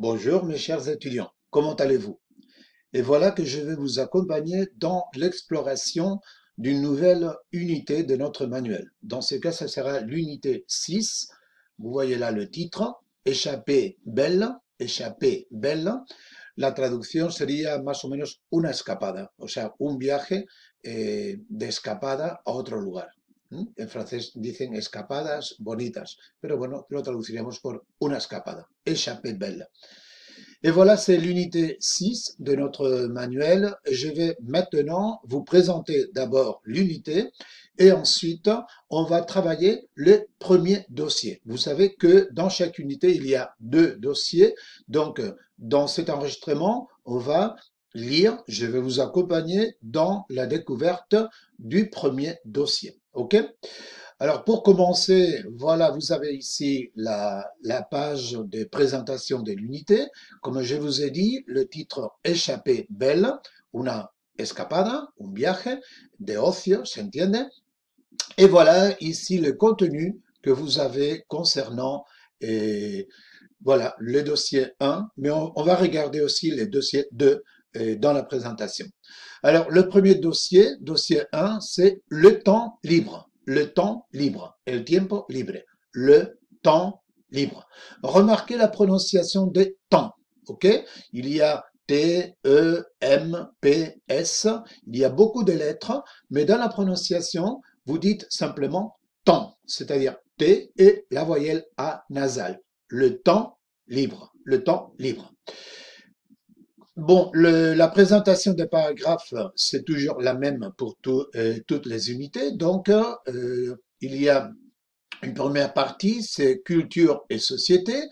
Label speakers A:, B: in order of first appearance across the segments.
A: Bonjour mes chers étudiants, comment allez-vous? Et voilà que je vais vous accompagner dans l'exploration d'une nouvelle unité de notre manuel. Dans ce cas, ce sera l'unité 6. Vous voyez là le titre, Échappée belle, Échappée belle. La traducción sería más o menos una escapada, o sea, un viaje de escapada a otro lugar. En francés dicen escapadas bonitas, pero bueno, lo traduciremos por una escapada, Échappée belle. Et voilà, c'est l'unité 6 de notre manuel. Je vais maintenant vous présenter d'abord l'unité et ensuite on va travailler le premier dossier. Vous savez que dans chaque unité, il y a deux dossiers. Donc, dans cet enregistrement, on va lire, je vais vous accompagner dans la découverte du premier dossier. OK? Alors, pour commencer, voilà, vous avez ici la page de présentation de l'unité. Comme je vous ai dit, le titre Échappée belle, una escapada, un viaje de ocio, ¿se entiende? Et voilà ici le contenu que vous avez concernant voilà, le dossier 1, mais on va regarder aussi les dossiers 2 dans la présentation. Alors, le premier dossier, dossier 1, c'est le temps libre. Le temps libre, el tiempo libre, le temps libre. Remarquez la prononciation des temps, ok? Il y a T, E, M, P, S, il y a beaucoup de lettres, mais dans la prononciation, vous dites simplement temps, c'est-à-dire T et la voyelle A nasale. Le temps libre, le temps libre. Bon, la présentation des paragraphes, c'est toujours la même pour toutes les unités. Donc, il y a une première partie, c'est culture et société,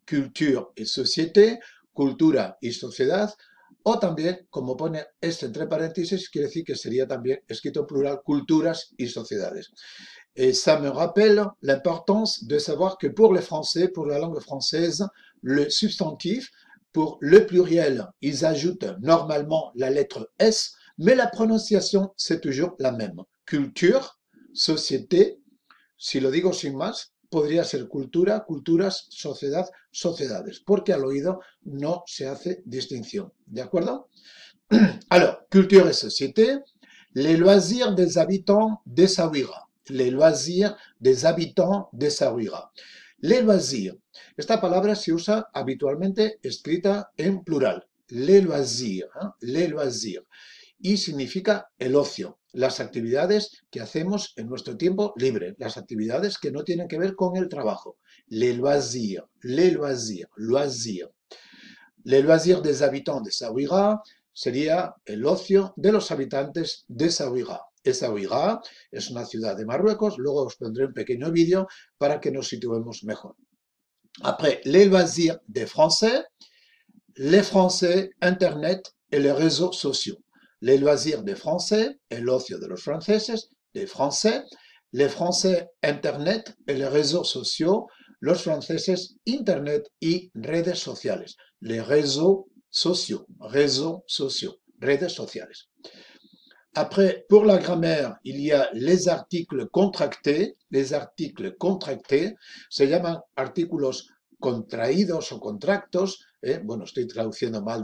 A: cultura y sociedad, o también, como pone esto entre paréntesis, quiere decir que sería también escrito en plural, culturas y sociedades. Et ça me rappelle l'importance de savoir que pour les Français, pour la langue française, le substantif, pour le pluriel, ils ajoutent normalement la lettre S, mais la prononciation, c'est toujours la même. Culture, société, si lo digo sin más, podría ser cultura, culturas, sociedad, sociedades, porque al oído no se hace distinción. ¿De acuerdo? Alors, culture et société, les loisirs des habitants d'Essaouira. Les loisirs des habitants d'Essaouira. Les loisirs. Esta palabra se usa habitualmente escrita en plural. Les loisirs, ¿eh? Les loisirs. Y significa el ocio, las actividades que hacemos en nuestro tiempo libre, las actividades que no tienen que ver con el trabajo. Les loisirs, les loisirs, loisirs. Les loisirs des habitants d'Essaouira sería el ocio de los habitantes de Essaouira. Essaouira es una ciudad de Marruecos, luego os pondré un pequeño vídeo para que nos situemos mejor. Après, les loisirs des Français, les Français, Internet et les réseaux sociaux. Les loisirs des Français, el ocio de los franceses, des Français, les Français, Internet et les réseaux sociaux, los franceses, Internet y redes sociales. Les réseaux sociaux, redes sociales. Après, pour la grammaire, il y a les articles contractés. Les articles contractés se llaman artículos contraídos o contractos. Bueno, estoy traduciendo mal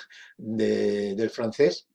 A: del francés.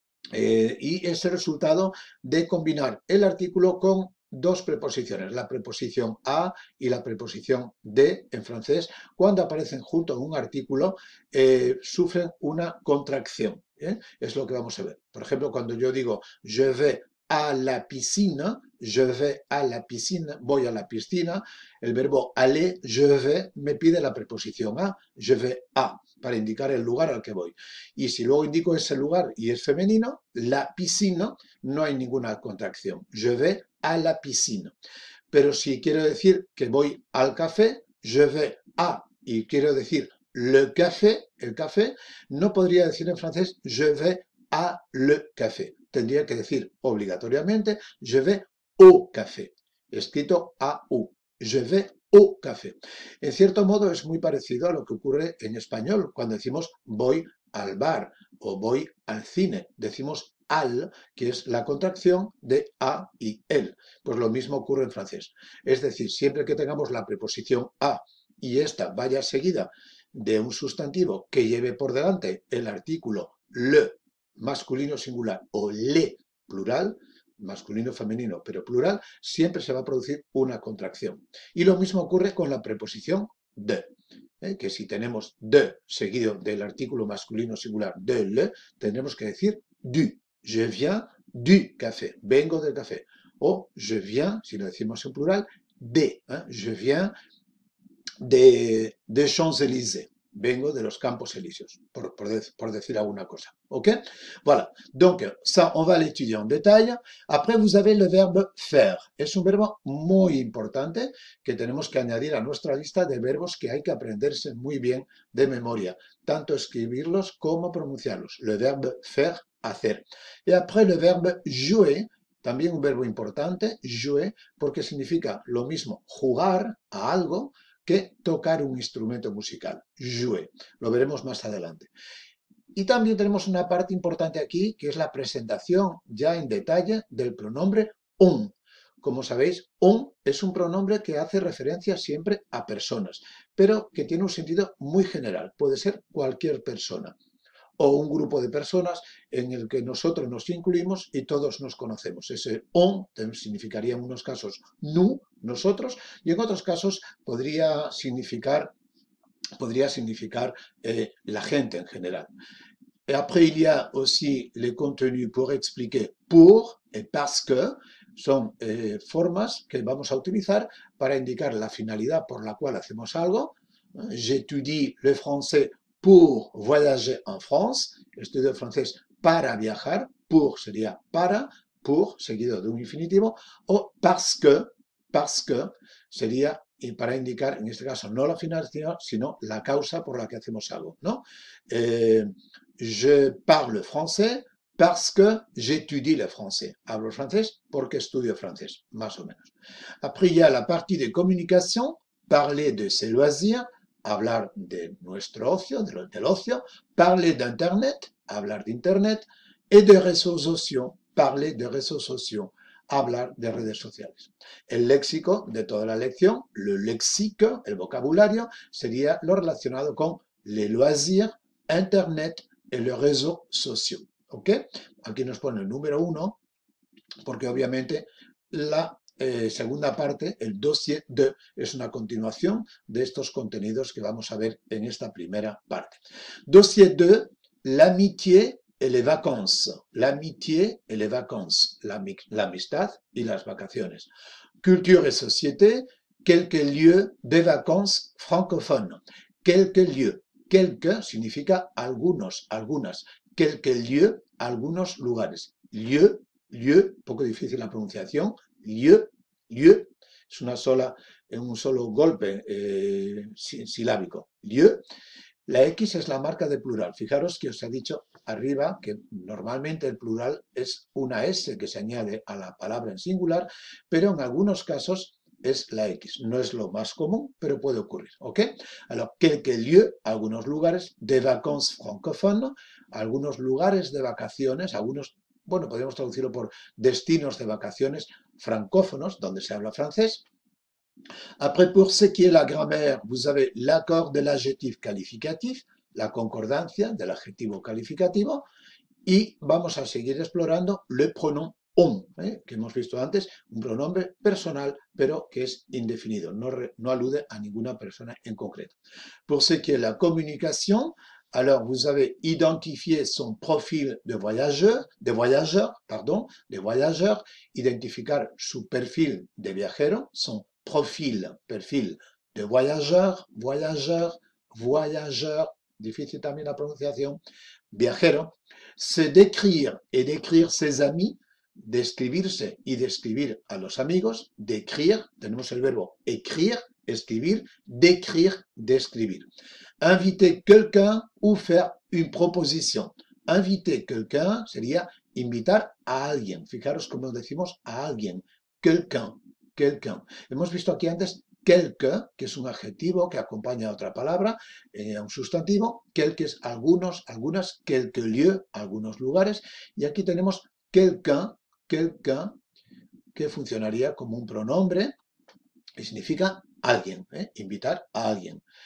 A: Y es el resultado de combinar el artículo con dos preposiciones, la preposición a y la preposición de en francés, cuando aparecen junto en un artículo, sufren una contracción. Es lo que vamos a ver. Por ejemplo, cuando yo digo je vais à la piscine, je vais à la piscine, voy a la piscina, el verbo aller, je vais, me pide la preposición a, je vais a, para indicar el lugar al que voy. Y si luego indico ese lugar y es femenino, la piscina, no hay ninguna contracción. Je vais à la piscine. Pero si quiero decir que voy al café, je vais à, y quiero decir le café, el café, no podría decir en francés je vais à le café. Tendría que decir obligatoriamente je vais au café, escrito A-U. Je vais au café. En cierto modo es muy parecido a lo que ocurre en español cuando decimos voy al bar o voy al cine. Decimos al, que es la contracción de a y el. Pues lo mismo ocurre en francés. Es decir, siempre que tengamos la preposición a y esta vaya seguida de un sustantivo que lleve por delante el artículo le masculino singular o le plural, masculino femenino, pero plural, siempre se va a producir una contracción. Y lo mismo ocurre con la preposición de, que si tenemos de seguido del artículo masculino singular de le, tendremos que decir du. Je viens du café, vengo del café. O je viens, si lo decimos en plural, de. Je viens de Champs-Élysées. Vengo de los Campos Elíseos, por decir alguna cosa. OK? Voilà. Donc, ça, on va l'étudier en détail. Après, vous avez le verbe faire. Es un verbo muy importante que tenemos que añadir a nuestra lista de verbos que hay que aprenderse muy bien de memoria, tanto escribirlos como pronunciarlos. Le verbe faire, hacer. Y après, le verbe jouer. También un verbo importante, jouer, porque significa lo mismo jugar a algo que tocar un instrumento musical, jouer. Lo veremos más adelante. Y también tenemos una parte importante aquí, que es la presentación ya en detalle del pronombre on. Como sabéis, on es un pronombre que hace referencia siempre a personas, pero que tiene un sentido muy general. Puede ser cualquier persona o un grupo de personas en el que nosotros nos incluimos y todos nos conocemos. Ese on significaría en unos casos nous, nosotros, y en otros casos podría significar la gente en general. Et après, il y a aussi les contenus pour expliquer pour et parce que, son formas que vamos a utilizar para indicar la finalidad por la cual hacemos algo. J'étudie le français pour voyager en France, estudio francés para viajar, pour sería para, pour seguido de un infinitivo, o parce que sería para indicar, en este caso, no la finalidad, sino la causa por la que hacemos algo, ¿no? Je parle français parce que j'étudie le français. Hablo francés porque estudio francés, más o menos. Après, il y a la partie de communication, parler de ses loisirs, hablar de nuestro ocio, del ocio, parler d'Internet, hablar de Internet, et de réseaux sociaux, parler de réseaux sociaux, hablar de redes sociales. El léxico de toda la lección, le lexique, el vocabulario, sería lo relacionado con les loisirs, Internet et les réseaux sociaux. ¿Ok? Aquí nos pone el número 1, porque obviamente la segunda parte, el dossier de, es una continuación de estos contenidos que vamos a ver en esta primera parte. Dossier de, l'amitié et les vacances. L'amitié et les vacances. L'amistad y las vacaciones. Culture et société, quelques lieux de vacances francophones. Quelques lieux. Quelques significa algunos, algunas. Quelques lieux, algunos lugares. Lieu, lieu, poco difícil la pronunciación. Lieu, lieu, es un solo golpe silábico. Lieu. La X es la marca de plural. Fijaros que os he dicho arriba que normalmente el plural es una S que se añade a la palabra en singular, pero en algunos casos es la X. No es lo más común, pero puede ocurrir. ¿Ok? Alors, quelques lieux, algunos lugares de vacances francophones, algunos lugares de vacaciones, algunos, bueno, podríamos traducirlo por destinos de vacaciones francófonos, donde se habla francés. Après, pour ce qui est la grammaire, vous avez l'accord de l'adjectif qualificatif, la concordancia del adjetivo calificativo, y vamos a seguir explorando le pronom on, que hemos visto antes, un pronombre personal, pero que es indefinido, no alude a ninguna persona en concreto. Pour ce qui est la communication, alors vous avez identifié son profil de voyageur, identificar su perfil de viajero, son perfil de voyageur, difícil también la pronunciación, viajero, se décrire et décrire ses amis, describirse y describir a los amigos, décrire, tenemos el verbo écrire, escribir, décrire, describir. Inviter quelqu'un ou faire une proposition. Inviter quelqu'un sería invitar a alguien. Fijaros cómo decimos a alguien. Quelqu'un. Hemos visto aquí antes quelque, que es un adjetivo que acompaña a otra palabra, a un sustantivo. Quelque es algunos, algunas, quelques lieux, algunos lugares. Y aquí tenemos quelqu'un, que funcionaría como un pronombre y significa alguien, invitar a alguien.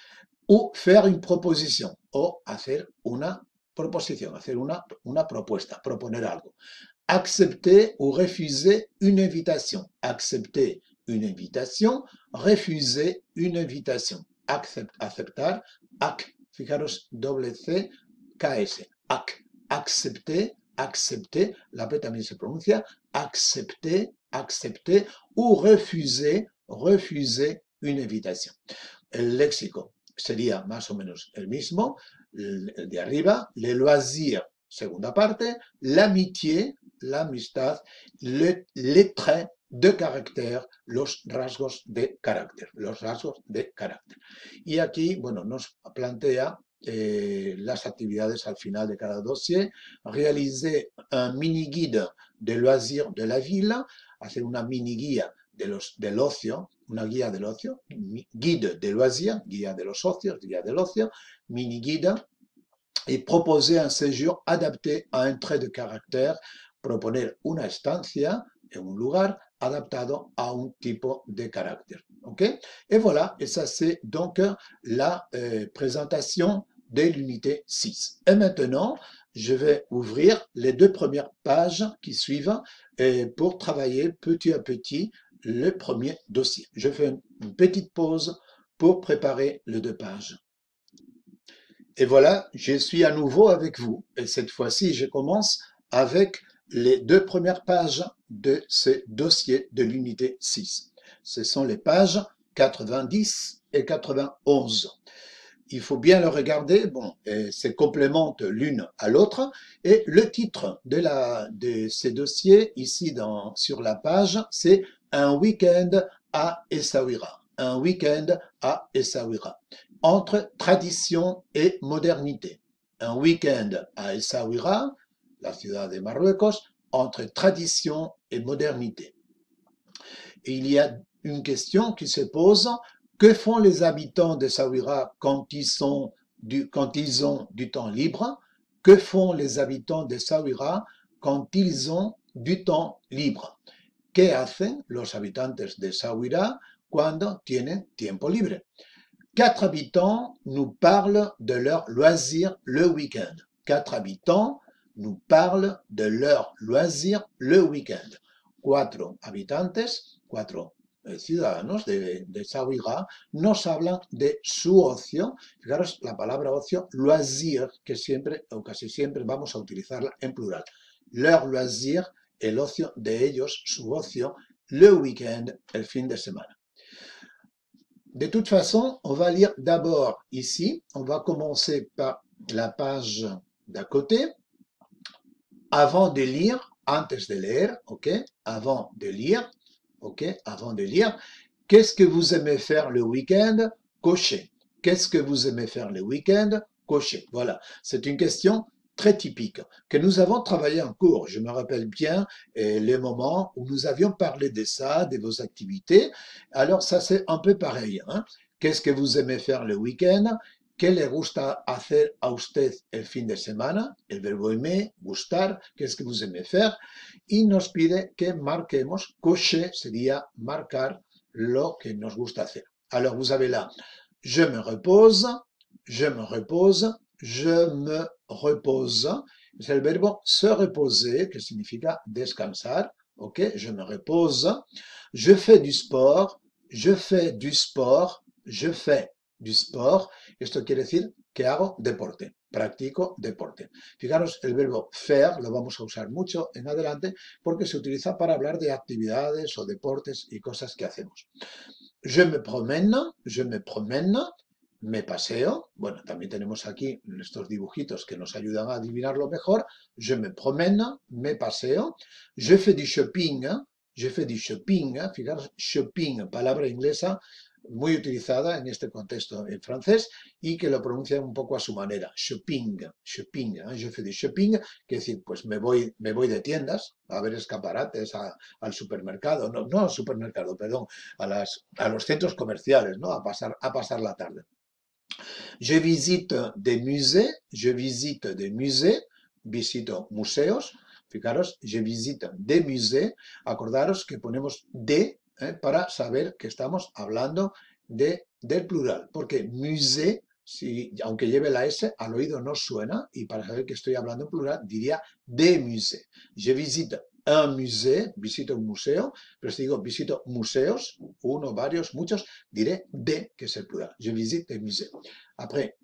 A: ou faire une proposition, o hacer una proposición, hacer una propuesta, proponer algo. Accepter ou refuser une invitation. Accepter une invitation, refuser une invitation. Aceptar, ac, fijaros, doble C, KS, ac. Accepter, accepter, la P también se pronuncia, accepter, accepter, ou refuser, refuser une invitation. El léxico sería más o menos el mismo, el de arriba, les loisirs, segunda parte, l'amitié, la amistad, les traits de caractère, los rasgos de carácter, los rasgos de carácter. Y aquí, bueno, nos plantea las actividades al final de cada dossier, réaliser un mini guide de loisirs de la ville, hacer una mini guía del ocio, una guía del ocio, guide de loisirs, guía de los ocios, guía del ocio, mini guide, et proposer un séjour adapté a un trait de caractère, proponer una estancia en un lugar adaptado a un tipo de carácter. ¿Ok? Et voilà, et ça c'est donc la présentation de l'unité 6. Et maintenant, je vais ouvrir les deux premières pages qui suivent pour travailler petit à petit le premier dossier. Je fais une petite pause pour préparer les deux pages. Et voilà, je suis à nouveau avec vous. Et cette fois-ci, je commence avec les deux premières pages de ce dossier de l'unité 6. Ce sont les pages 90 et 91. Il faut bien le regarder, bon, c'est complémente l'une à l'autre. Et le titre de ces dossiers, ici sur la page, c'est « Un week-end à Essaouira ». Un week-end à Essaouira. Entre tradition et modernité. Un week-end à Essaouira, la ciudad de Marruecos, entre tradition et modernité. Et il y a une question qui se pose, que font les habitants d'Essaouira quand ils ont du temps libre? Que font les habitants d'Essaouira quand ils ont du temps libre? ¿Qué hacen los habitantes de Essaouira cuando tienen tiempo libre? 4 habitants nous parlent de leurs loisirs le week-end. 4 habitants nous parlent de leurs loisirs le week-end. 4 habitantes, 4 ciudadanos de Essaouira nos hablan de su ocio. Fijaros la palabra ocio, loisir, que siempre o casi siempre vamos a utilizarla en plural. Leur loisir, el ocio de ellos, su ocio, le week-end, el fin de semana. De toute façon, on va lire d'abord ici, on va commencer par la page d'à côté. Avant de lire, antes de leer, ok? Avant de lire, ok? Avant de lire. Qu'est-ce que vous aimez faire le week-end? Cochez. Qu'est-ce que vous aimez faire le week-end? Cochez. Voilà, c'est une question très typique que nous avons travaillé en cours. Je me rappelle bien les moments où nous avions parlé de ça, de vos activités. Alors ça c'est un peu pareil, hein? Qu'est-ce que vous aimez faire le week-end? ¿Qué le gusta hacer a usted el fin de semana? El verbo aimer, gustar, qu'est-ce que vous aimez faire? Y nos pide que marquemos, cocher sería marcar lo que nos gusta hacer. Alors vous avez là, je me repose, je me repose, je me repose. C'est le verbe se reposer, que significa descansar. Ok, je me repose. Je fais du sport, je fais du sport, je fais du sport. Esto quiere decir que hago deporte, practico deporte. Fijaros, el verbo faire lo vamos a usar mucho en adelante porque se utiliza para hablar de actividades o deportes y cosas que hacemos. Je me promène, me paseo. Bueno, también tenemos aquí estos dibujitos que nos ayudan a adivinarlo mejor. Je me promène, me paseo. Je fais du shopping, fijaros, shopping, palabra inglesa muy utilizada en este contexto en francés y que lo pronuncia un poco a su manera. Shopping, shopping, je fais du shopping, que decir, pues me voy de tiendas a ver escaparates, al supermercado, no al supermercado, perdón, a los centros comerciales, ¿no? A pasar la tarde. Je visite des musées, visito museos. Fijaros, je visite des musées. Acordaros que ponemos de para saber que estamos hablando del plural, porque musée si, aunque lleve la S, al oído no suena, y para saber que estoy hablando en plural, diría des musées. Je visite un musée, visito un museo, pero si digo visito museos, uno, varios, muchos, diré des, que es el plural. Je visite des musées. Après,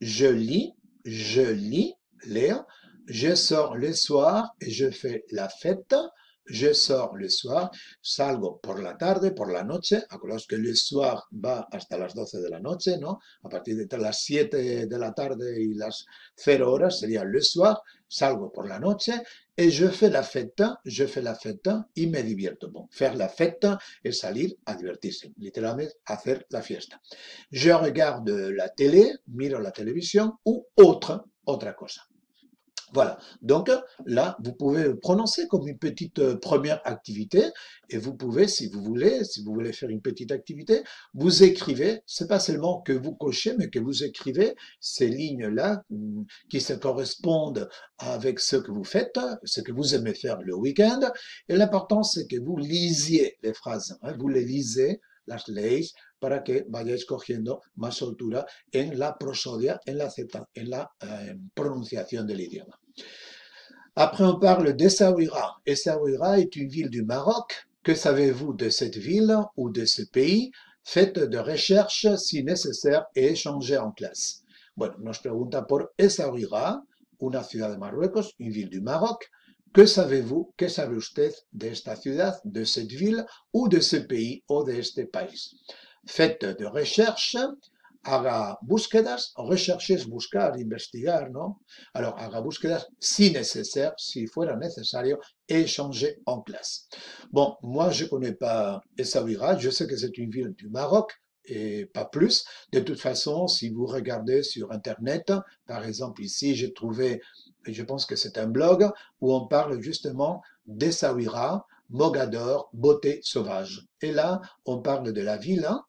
A: je lis, leo, je sors le soir et je fais la fête. Je sors le soir, salgo por la tarde, por la noche. Acordaos que le soir va hasta las 12 de la noche, ¿no? A partir de las 7 de la tarde y las 0 horas sería le soir. Salgo por la noche et je fais la fête y me divierto. Bon, faire la fête es salir a divertirse, literalmente hacer la fiesta. Je regarde la télé, miro la televisión ou otra cosa. Voilà, donc là, vous pouvez prononcer comme une petite première activité et vous pouvez, si vous voulez faire une petite activité, vous écrivez, c'est pas seulement que vous cochez, mais que vous écrivez ces lignes-là qui se correspondent avec ce que vous faites, ce que vous aimez faire le week-end. Et l'important, c'est que vous lisiez les phrases, hein, vous les lisez, las leéis, para que vayáis cogiendo más soltura en la prosodia, en la pronunciación del idioma. Après, on parle d'Essaouira. Essaouira est une ville du Maroc. Que savez-vous de cette ville ou de ce pays? Faites de recherches si nécessaire et échangez en clase. Bueno, nos pregunta por Essaouira, una ciudad de Marruecos, une ville du Maroc. Que savez-vous, que sabe usted de esta ciudad, de cette ville ou de ce pays o de este país? Faites de recherche, haga búsquedas, rechercher es buscar, investigar, ¿no? Alors, haga búsquedas si nécessaire, si fuera necesario, et échanger en classe. Bon, moi, je connais pas Essaouira, je sais que c'est une ville du Maroc, et pas plus. De toute façon, si vous regardez sur Internet, par exemple ici, j'ai trouvé, je pense que c'est un blog, où on parle justement d'Essaouira, Mogador, beauté sauvage. Et là, on parle de la ville, hein,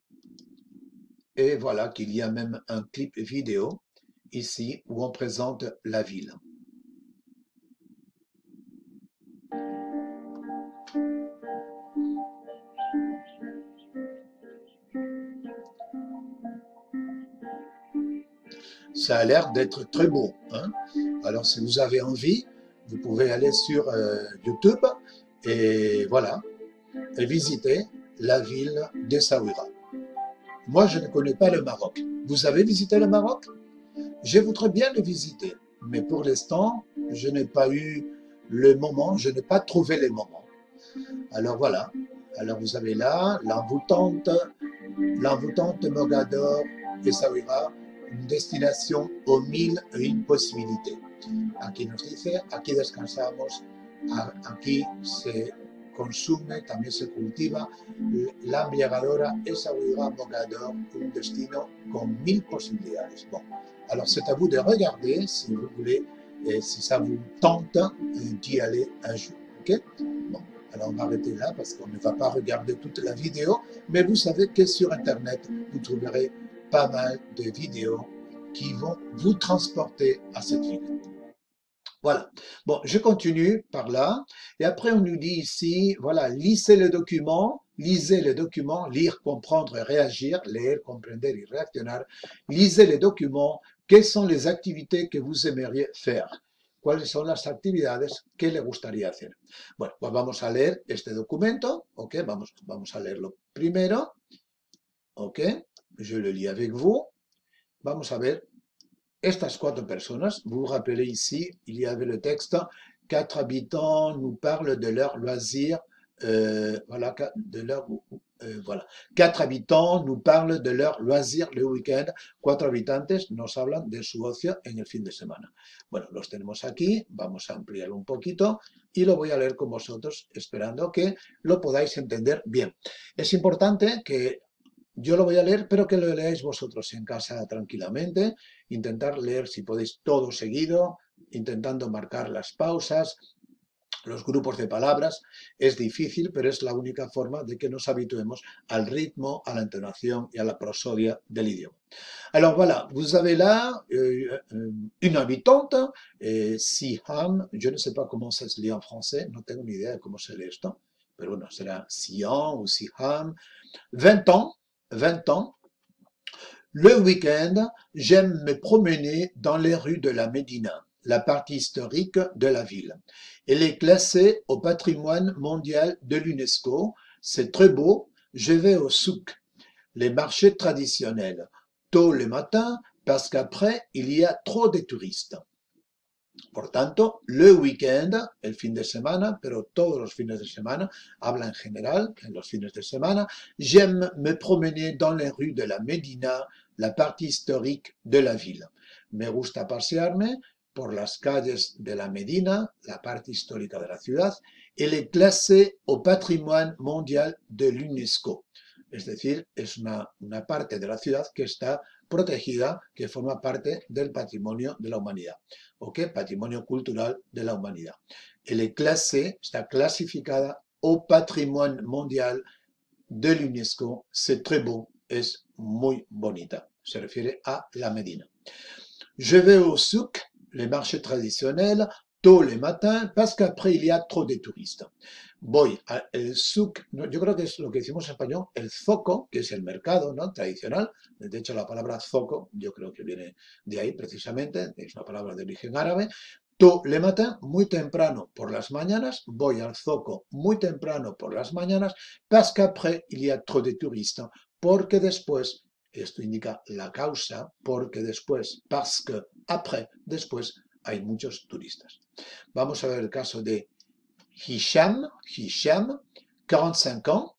A: et voilà qu'il y a même un clip vidéo ici où on présente la ville. Ça a l'air d'être très beau, hein? Alors si vous avez envie, vous pouvez aller sur YouTube et voilà, et visiter la ville d'Essaouira. Moi, je ne connais pas le Maroc. Vous avez visité le Maroc? Je voudrais bien le visiter, mais pour l'instant, je n'ai pas eu le moment, je n'ai pas trouvé les moments. Alors voilà, alors vous avez là l'envoûtante Mogador Essaouira, une destination aux 1001 posibilidades. Aquí nos dice, aquí descansamos, aquí se consume, también se cultiva la embriagadora Essaouira Mogador, un destino con 1000 posibilidades. Bon, alors c'est à vous de regarder si vous voulez, et si ça vous tente d'y aller un jour. Ok? Bon, alors on va arrêter là parce qu'on ne va pas regarder toute la vidéo, mais vous savez que sur Internet, vous trouverez pas mal de vidéos qui vont vous transporter à cette ville. Voilà. Bon, je continue par là. Et après, on nous dit ici, voilà, lisez le document, lire, comprendre, réagir, leer, comprender y reaccionar. Lisez les documents. Quelles sont les activités que vous aimeriez faire? ¿Cuáles son las actividades que le gustaría hacer? Bueno, pues vamos a leer este documento, ¿ok? Vamos a leerlo primero, ¿ok? Je le lis avec vous. Vamos a ver estas 4 personas. Vous vous rappelez ici, il y avait le texte, 4 habitants nous parlent de leurs loisirs, voilà, voilà. 4 habitants nous parlent de leurs loisirs le week-end. 4 habitantes nos hablan de su ocio en el fin de semana. Bueno, los tenemos aquí, vamos a ampliarlo un poquito y lo voy a leer con vosotros, esperando que lo podáis entender bien. Es importante que yo lo voy a leer, pero que lo leáis vosotros en casa tranquilamente. Intentar leer, si podéis, todo seguido, intentando marcar las pausas, los grupos de palabras. Es difícil, pero es la única forma de que nos habituemos al ritmo, a la entonación y a la prosodia del idioma. Alors voilà, vous avez là une habitante, Siham, je ne sais pas comment ça se lit en français, no tengo ni idea de cómo se lee esto, pero bueno, será Sihan ou Siham, 20 ans, Le week-end, j'aime me promener dans les rues de la Médina, la partie historique de la ville. Elle est classée au patrimoine mondial de l'UNESCO. C'est très beau. Je vais au souk, les marchés traditionnels, tôt le matin parce qu'après, il y a trop de touristes. Por tanto, le weekend, el fin de semana, pero todos los fines de semana, habla en general, en los fines de semana, j'aime me promener dans les rues de la Médina, la partie historique de la ville. Me gusta pasearme por las calles de la Médina, la parte histórica de la ciudad. Elle est classée au patrimoine mondial de l'UNESCO. Es decir, es una parte de la ciudad que está protegida, que forma parte del patrimonio de la humanidad. ¿Ok? Patrimonio cultural de la humanidad. Elle est classée, está clasificada au patrimoine mondial de l'UNESCO. C'est très beau, es muy bonita. Se refiere a la Médina. Je vais au souk, les marchés traditionnels, tôt le matin, parce qu'après il y a trop de touristes. Voy al souk, yo creo que es lo que decimos en español, el zoco, que es el mercado, ¿no?, tradicional. De hecho, la palabra zoco, yo creo que viene de ahí precisamente, es una palabra de origen árabe. Tôt le matin, muy temprano por las mañanas, voy al zoco muy temprano por las mañanas, parce qu'après il y a trop de touristes, porque después, esto indica la causa, porque después, parce que, après, después, hay muchos turistas. Vamos a ver el caso de Hicham, 45 ans.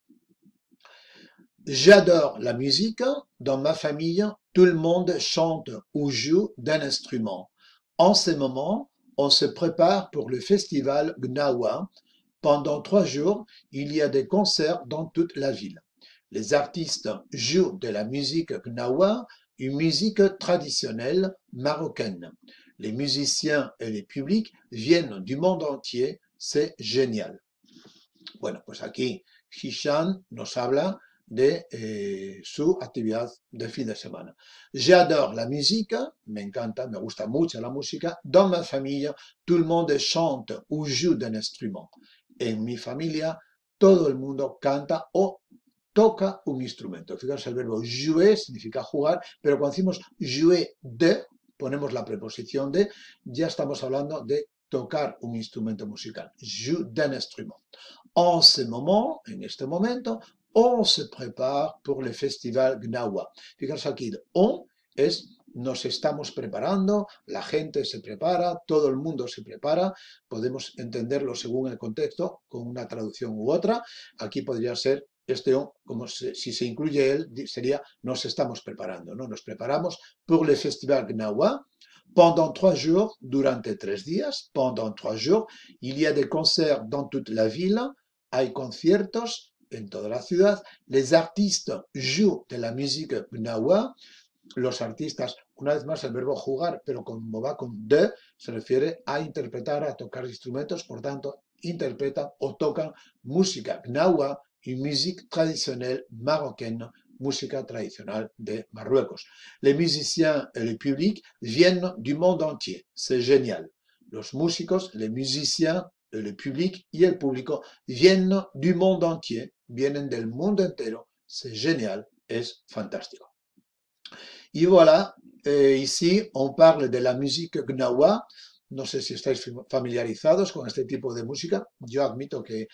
A: J'adore la musique. Dans ma famille, tout le monde chante ou joue d'un instrument. En ce moment, on se prépare pour le festival Gnawa. Pendant 3 jours, il y a des concerts dans toute la ville. Les artistes jouent de la musique Gnawa, une musique traditionnelle marocaine. Les musiciens et les publics viennent du monde entier. C'est génial. Bueno, pues aquí Hisham nos habla de su actividad de fin de semana. J'adore la música, me encanta, me gusta mucho la música. Dans ma famille, tout le monde chante ou joue d'un instrument. En mi familia, todo el mundo canta o toca un instrumento. Fijaros, el verbo jouer significa jugar, pero cuando decimos jouer de, ponemos la preposición de, ya estamos hablando de tocar un instrumento musical. Joue d'un instrument. En ce moment, en este momento, on se prépare pour le festival Gnawa. Fijaros aquí, on es nos estamos preparando, la gente se prepara, todo el mundo se prepara. Podemos entenderlo según el contexto, con una traducción u otra. Aquí podría ser este on, como si se incluye él, sería nos estamos preparando, ¿no? Nos preparamos pour le festival Gnawa. Pendant 3 jours, durante 3 días, pendant 3 jours, il y a des concerts dans toute la ville, hay conciertos en toda la ciudad, les artistes jouent de la musique Gnawa, los artistas, una vez más el verbo jugar, pero como va con de, se refiere a interpretar, a tocar instrumentos, por tanto, interpretan o tocan música Gnawa y música tradicional marocaine, música tradicional de Marruecos. Les musiciens et le public viennent du monde entier. C'est génial. Los músicos, les musiciens, el public y el público vienen du monde entier, vienen del mundo entero. C'est génial, es fantástico. Y voilà, ici on parle de la musique Gnawa. No sé si estáis familiarizados con este tipo de música. Yo admito que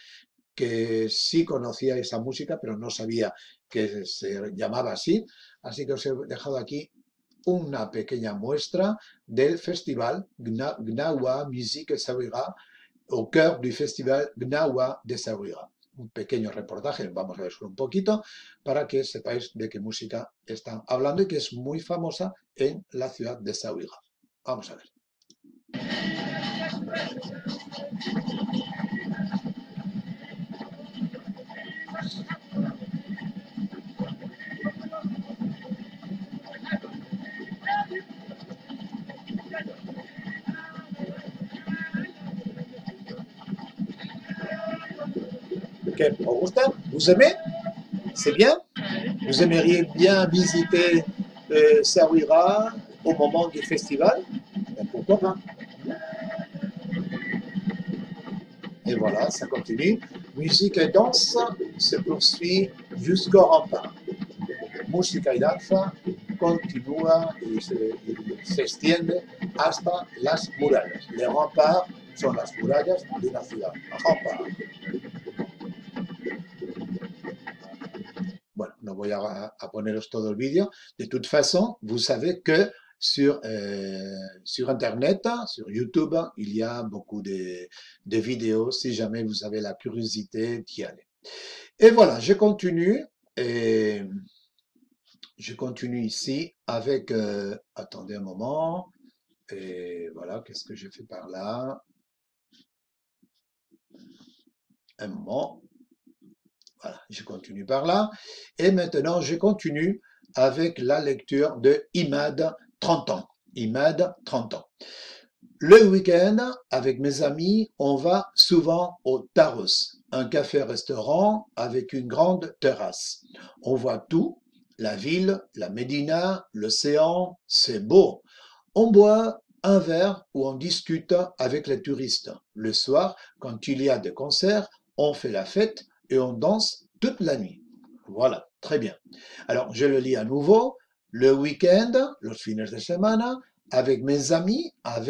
A: sí conocía esa música, pero no sabía que se llamaba así. Así que os he dejado aquí una pequeña muestra del festival Gnawa Musique Essaouira, au cœur du festival Gnawa de Essaouira. Un pequeño reportaje, vamos a ver solo un poquito, para que sepáis de qué música están hablando y que es muy famosa en la ciudad de Essaouira. Vamos a ver. Okay. Vous gusta? Vous aimez? C'est bien? Vous aimeriez bien visiter Essaouira au moment du festival? Ben, pourquoi pas? Et voilà, ça continue. Musique et danse se poursuit jusqu'au rempart. Música y danza continúa y se extiende hasta las murallas. Les remparts son las murallas de una ciudad. Remparts. Bueno, no voy a poneros todo el vídeo. De toute façon, vous savez que sur Internet, sur YouTube, il y a beaucoup de vidéos si jamais vous avez la curiosité d'y aller. Et voilà, je continue. Et je continue ici avec... attendez un moment. Et voilà, qu'est-ce que je fais par là? Un moment. Voilà, je continue par là. Et maintenant, je continue avec la lecture de Imad, 30 ans. Imad, 30 ans. Le week-end, avec mes amis, on va souvent au Taros, un café-restaurant avec une grande terrasse. On voit tout, la ville, la Médina, l'océan, c'est beau. On boit un verre ou on discute avec les touristes. Le soir, quand il y a des concerts, on fait la fête et on danse toute la nuit. Voilà, très bien. Alors, je le lis à nouveau. Le week-end, los fines de semana, avec mes amis,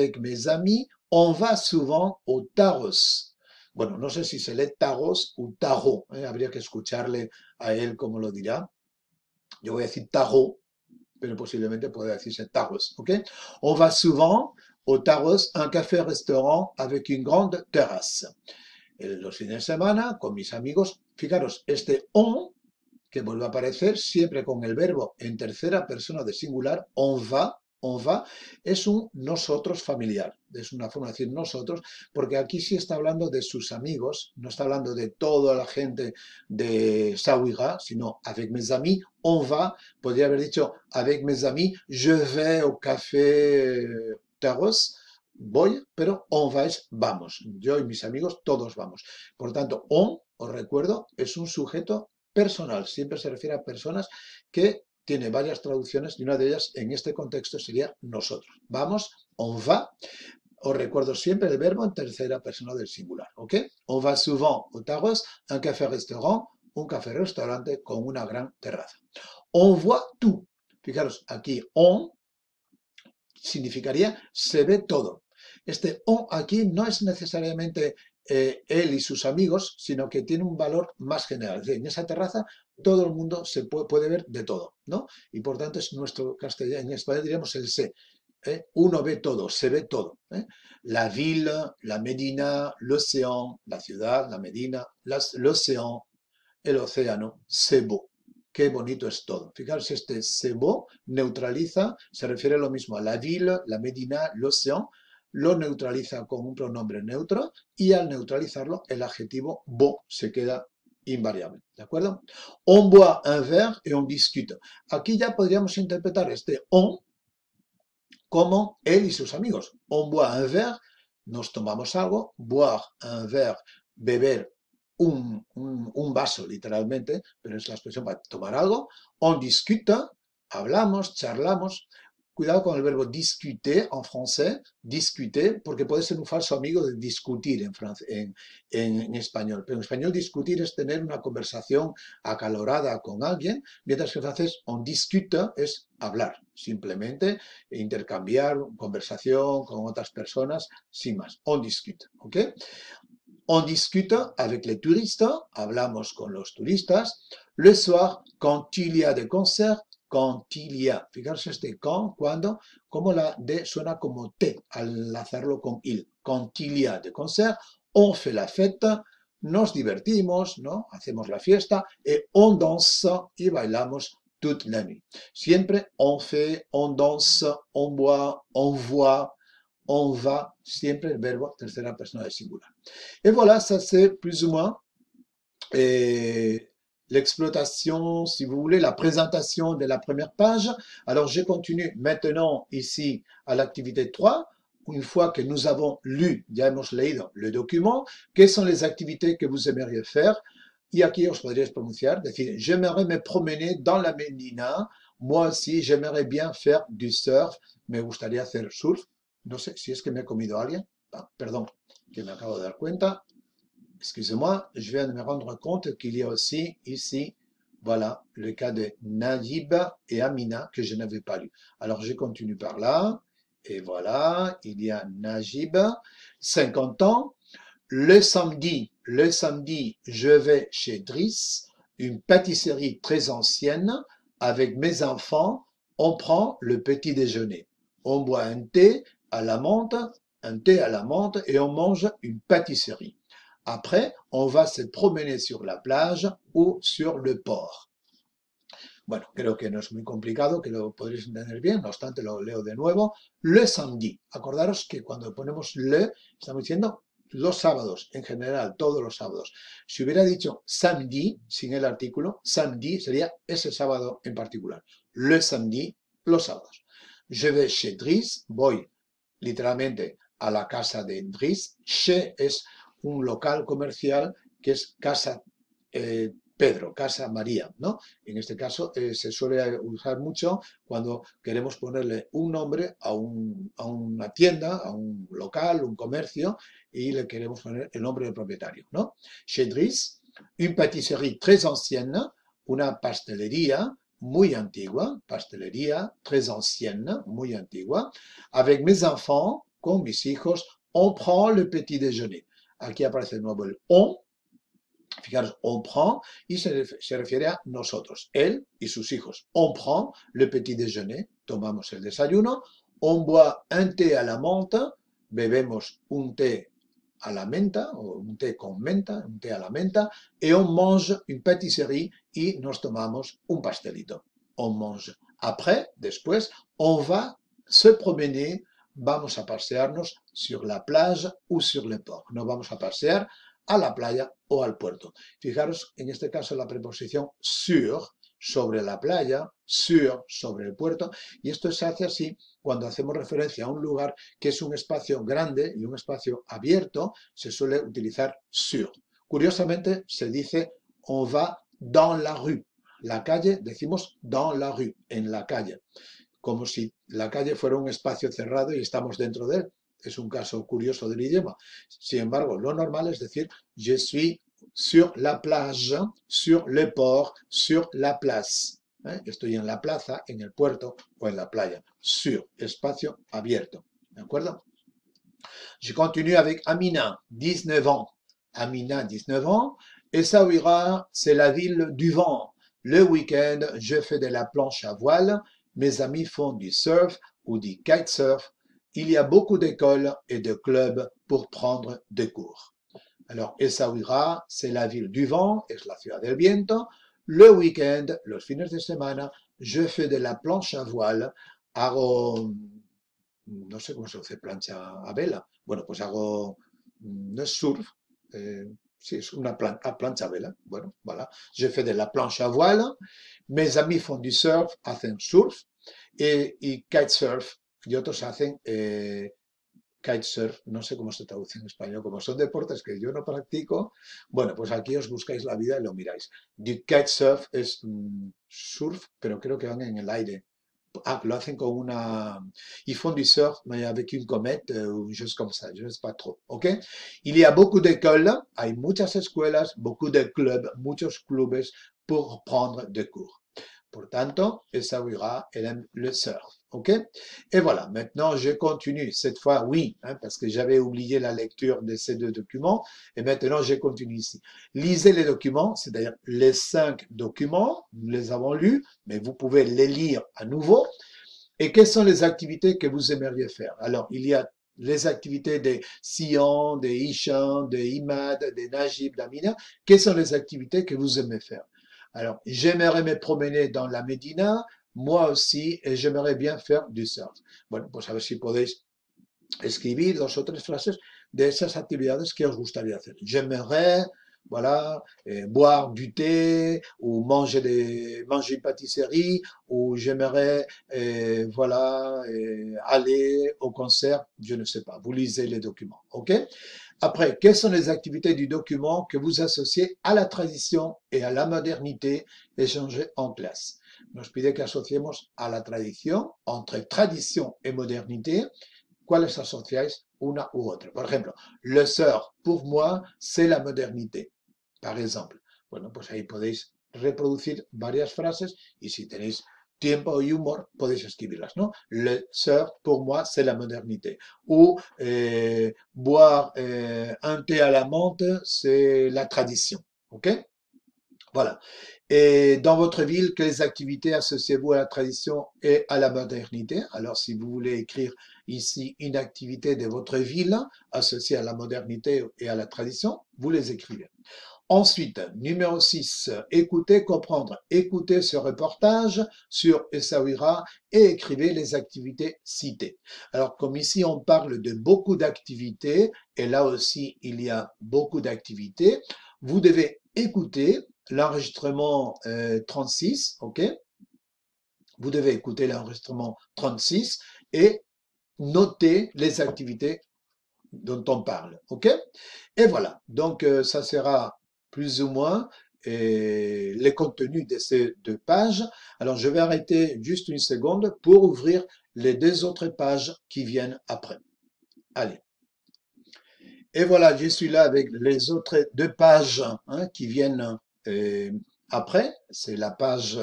A: on va souvent au Taros. Bueno, no sé si se lee Taros o Tajo, habría que escucharle a él cómo lo dirá. Yo voy a decir Tajo, pero posiblemente pueda decirse Taros, ¿ok? On va souvent au Taros, un café-restaurant avec une grande terrasse. Los fines de semana, con mis amigos, fijaros, este on, que vuelve a aparecer siempre con el verbo en tercera persona de singular, on va, es un nosotros familiar, es una forma de decir nosotros, porque aquí sí está hablando de sus amigos, no está hablando de toda la gente de Saouira, sino avec mes amis, on va, podría haber dicho avec mes amis, je vais au café Taros, voy, pero on va es vamos, yo y mis amigos todos vamos. Por tanto, on, os recuerdo, es un sujeto personal, siempre se refiere a personas que tiene varias traducciones y una de ellas en este contexto sería nosotros. Vamos, on va. Os recuerdo siempre el verbo en tercera persona del singular, ¿ok? On va souvent au Taros, un café-restaurant, un café-restaurante con una gran terraza. On voit tout. Fijaros, aquí on significaría se ve todo. Este on aquí no es necesariamente él y sus amigos, sino que tiene un valor más general. Es decir, en esa terraza todo el mundo se puede ver de todo, ¿no? Y por tanto es nuestro castellano, en español diríamos el se. Uno ve todo, se ve todo. La ville, la Médina, l'océan, la ciudad, la Médina, l'océan, el océano, c'est beau. Qué bonito es todo. Fijaros, este c'est beau neutraliza, se refiere a lo mismo a la ville, la Médina, l'océan, lo neutraliza con un pronombre neutro y al neutralizarlo el adjetivo beau se queda invariable, ¿de acuerdo? On boit un verre et on discute. Aquí ya podríamos interpretar este on como él y sus amigos. On boit un verre, nos tomamos algo, boire un verre, beber un vaso literalmente, pero es la expresión para tomar algo. On discute, hablamos, charlamos. Cuidado con el verbo discuter en francés, discuter, porque puede ser un falso amigo de discutir en español. Pero en español discutir es tener una conversación acalorada con alguien, mientras que en francés on discute es hablar, simplemente intercambiar conversación con otras personas, sin más. On discute, ¿ok? On discute avec les touristes, hablamos con los turistas. Le soir, quand il y a des concerts, quand il y a. Fijaros este quand, cuando, como la D suena como T al hacerlo con il. Quand il y a des concerts, on fait la fête, nos divertimos, ¿no? Hacemos la fiesta, et on danse y bailamos toute la nuit. Siempre on fait, on danse, on boit, on voit, on va, siempre el verbo tercera persona del singular. Et voilà, ça c'est plus ou moins l'exploitation, si vous voulez, la présentation de la première page. Alors, je continue maintenant ici à l'activité 3. Une fois que nous avons lu, ya hemos leído le document, quelles sont les activités que vous aimeriez faire? Y aquí os podríais pronunciar, decir, j'aimerais me promener dans la Médina. Moi aussi, j'aimerais bien faire du surf. Me gustaría hacer surf. No sé si es que me he comido a alguien. Ah, perdón, que me acabo de dar cuenta. Excusez-moi, je viens de me rendre compte qu'il y a aussi ici Voilà le cas de Najib et Amina que je n'avais pas lu. Alors je continue par là. Et voilà, il y a Najib, 50 ans. Le samedi, je vais chez Driss, une pâtisserie très ancienne. Avec mes enfants, on prend le petit déjeuner. On boit un thé à la menthe, et on mange une pâtisserie. Après, on va se promener sur la plage ou sur le port. Bueno, creo que no es muy complicado, que lo podréis entender bien, no obstante lo leo de nuevo. Le samedi. Acordaros que cuando ponemos le, estamos diciendo los sábados, en general, todos los sábados. Si hubiera dicho samedi, sin el artículo, samedi sería ese sábado en particular. Le samedi, los sábados. Je vais chez Driss, voy literalmente a la casa de Driss. Chez es un local comercial que es casa Pedro, Casa María, ¿no? En este caso se suele usar mucho cuando queremos ponerle un nombre a una tienda, a un local, un comercio, y le queremos poner el nombre del propietario, ¿no? Chez Driss, une pâtisserie très ancienne, una pastelería muy antigua, pastelería très ancienne, muy antigua, avec mes enfants, con mis hijos, on prend le petit déjeuner. Aquí aparece de nuevo el on. Fijaros, on prend, y se refiere a nosotros, él y sus hijos. On prend le petit déjeuner, tomamos el desayuno. On boit un thé à la menthe, bebemos un té a la menta, o un té con menta, un té a la menta. Et on mange une pâtisserie, y nos tomamos un pastelito. On mange. Après, después, on va se promener, vamos a pasearnos sur la plage ou sur le port. Nos vamos a pasear a la playa o al puerto. Fijaros, en este caso la preposición sur, sobre la playa, sur, sobre el puerto, y esto se hace así cuando hacemos referencia a un lugar que es un espacio grande y un espacio abierto, se suele utilizar sur. Curiosamente se dice on va dans la rue. La calle, decimos dans la rue, en la calle, como si la calle fuera un espacio cerrado y estamos dentro de él. Es un caso curioso del idioma. Sin embargo, lo normal es decir, je suis sur la plage, sur le port, sur la place. Estoy en la plaza, en el puerto o en la playa. Sur, espacio abierto. ¿De acuerdo? Je continue avec Amina, 19 ans. Amina, 19 ans. Essaouira, c'est la ville du vent. Le week-end, je fais de la planche à voile. Mes amis font du surf ou du kitesurf. Il y a beaucoup d'écoles et de clubs pour prendre des cours. Alors, Essaouira, c'est la ville du vent, es la ciudad del viento. Le week-end, los fines de semana, je fais de la planche à voile. Hago, no sé cómo se dice, plancha a vela. Bueno, pues hago, no es surf, sí, es una plancha a vela. Bueno, voilà. Je fais de la planche à voile. Mes amis font du surf, hacen surf. Y kitesurf. Y otros hacen kitesurf, no sé cómo se traduce en español, como son deportes que yo no practico, bueno, pues aquí os buscáis la vida y lo miráis. Du kitesurf es surf, pero creo que van en el aire. Ah, lo hacen con una... Ils font du surf, mais avec une comète ou juste comme ça, je ne sais pas trop, ¿ok? Il y a beaucoup d'écoles, hay muchas escuelas, beaucoup de clubs, muchos clubes pour prendre des cours. Por tanto, Essaouira, elle aime le surf. OK? Et voilà, maintenant je continue. Cette fois, oui, parce que j'avais oublié la lecture de ces deux documents. Et maintenant, je continue ici. Lisez les documents, c'est-à-dire les 5 documents. Nous les avons lus, mais vous pouvez les lire à nouveau. Et quelles sont les activités que vous aimeriez faire? Alors, il y a les activités de Sion, de Hicham, de Imad, de Najib, d'Amina. Quelles sont les activités que vous aimez faire? Alors, j'aimerais me promener dans la Médina, moi aussi, et j'aimerais bien faire du surf. Bueno, pues a ver si podéis escribir 2 o 3 frases de esas actividades que os gustaría hacer. J'aimerais, voilà, boire du thé, ou manger une pâtisserie, ou j'aimerais, voilà, aller au concert, je ne sais pas. Vous lisez les documents, ok? Après, quelles sont les activités du document que vous associez a la tradición et a la modernité échangées en clase? Nos pide que asociemos a la tradición, entre tradición y modernité, ¿cuáles asociáis una u otra? Por ejemplo, le surf, pour moi, c'est la modernité, par exemple. Bueno, pues ahí podéis reproducir varias frases y si tenéis tiempo y humor, podéis escribirlas, ¿no? Le surf, pour moi, c'est la modernité. Ou boire un thé à la menthe, c'est la tradition. OK? Voilà. Et dans votre ville, quelles activités associez-vous à la tradition et à la modernité? Alors, si vous voulez écrire ici une activité de votre ville associée à la modernité et à la tradition, vous les écrivez. Ensuite, numéro 6, écoutez, comprendre. Écoutez ce reportage sur Essaouira et écrivez les activités citées. Alors, comme ici, on parle de beaucoup d'activités, et là aussi, il y a beaucoup d'activités, vous devez écouter l'enregistrement 36, ok? Vous devez écouter l'enregistrement 36 et noter les activités dont on parle, ok? Et voilà, donc ça sera plus ou moins les contenus de ces 2 pages. Alors je vais arrêter juste une seconde pour ouvrir les 2 autres pages qui viennent après. Allez. Et voilà, je suis là avec les autres 2 pages qui viennent après. C'est la page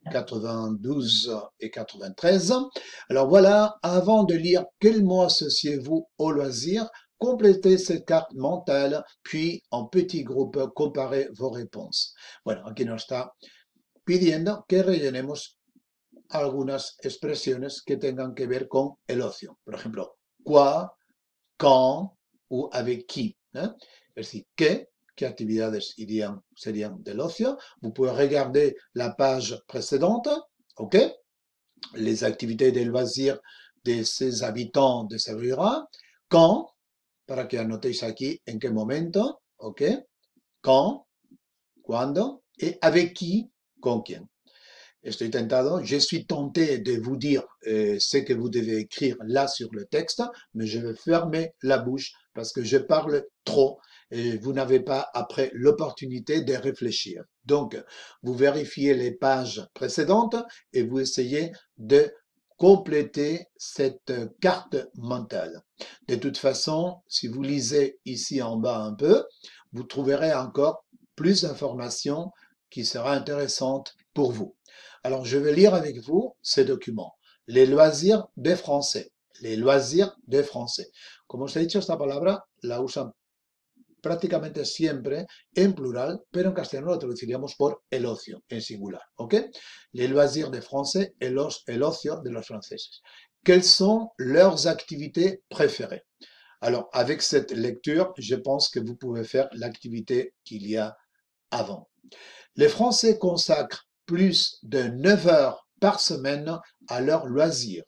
A: 92 et 93. Alors voilà, avant de lire quel mot associez-vous au loisir, complétez cette carte mentale, puis en petit groupe, comparez vos réponses. Bueno, aquí nos está pidiendo que rellenemos algunas expresiones que tengan que ver con el ocio. Por ejemplo, quoi, quand ou avec qui. Es decir, qué actividades serían del ocio. Vous pouvez regarder la page précédente, ok? Les activités de loisirs de ses habitants de Essaouira. Quand, para que anotéis aquí en qué momento, ok? Quand, cuando, et avec qui, con quién. Estoy tentado, je suis tenté de vous dire ce que vous devez écrire là sur le texte, mais je vais fermer la bouche parce que je parle trop et vous n'avez pas après l'opportunité de réfléchir. Donc, vous vérifiez les pages précédentes et vous essayez de compléter cette carte mentale. De toute façon, si vous lisez ici en bas un peu, vous trouverez encore plus d'informations qui sera intéressante pour vous. Alors, je vais lire avec vous ces documents. Les loisirs des Français. Les loisirs des Français. Como os he dicho, esta palabra la usan prácticamente siempre en plural, pero en castellano lo traduciríamos por el ocio, en singular. ¿Ok? Les loisirs des Français, el ocio de los franceses. Quelles sont leurs activités préférées? Alors, avec cette lecture, je pense que vous pouvez faire l'activité qu'il y a avant. Les Français consacrent plus de 9 heures par semaine à leurs loisirs.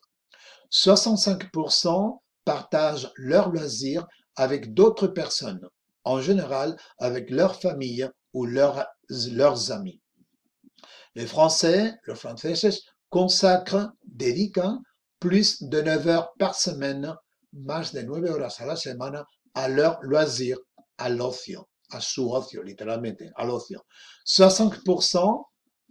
A: 65% partagent leurs loisirs avec d'autres personnes, en général avec leur famille ou leurs amis. Les Français, los franceses, consacrent, dedican plus de 9 heures par semaine, más de 9 horas a la semana, a leurs loisirs, al ocio. A su ocio, literalmente, al ocio. 65%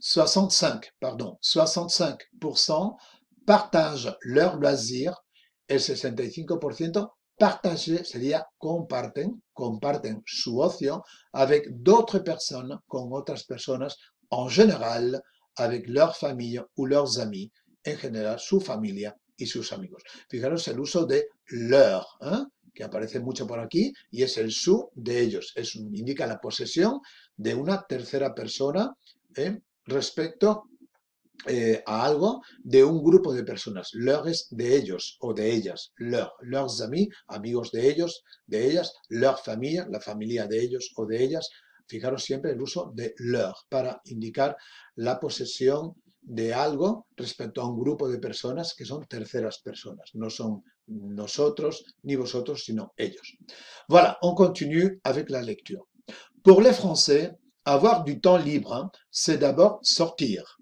A: partagent leurs loisirs, el 65% partager sería comparten su ocio avec d'autres personnes, con otras personas, en général, avec leur famille ou leurs amis, en general, su familia y sus amigos. Fijaros el uso de leur, que aparece mucho por aquí, y es el su de ellos. Indica la posesión de una tercera persona respecto a algo de un grupo de personas. Leur es de ellos o de ellas. Leurs amis, amigos de ellos, de ellas. Leur familia, la familia de ellos o de ellas. Fijaros siempre el uso de leur para indicar la posesión de algo respecto a un grupo de personas que son terceras personas. No son nosotros ni vosotros, sino ellos. Voilà, on continue avec la lecture. Pour les Français, avoir du temps libre, c'est d'abord sortir.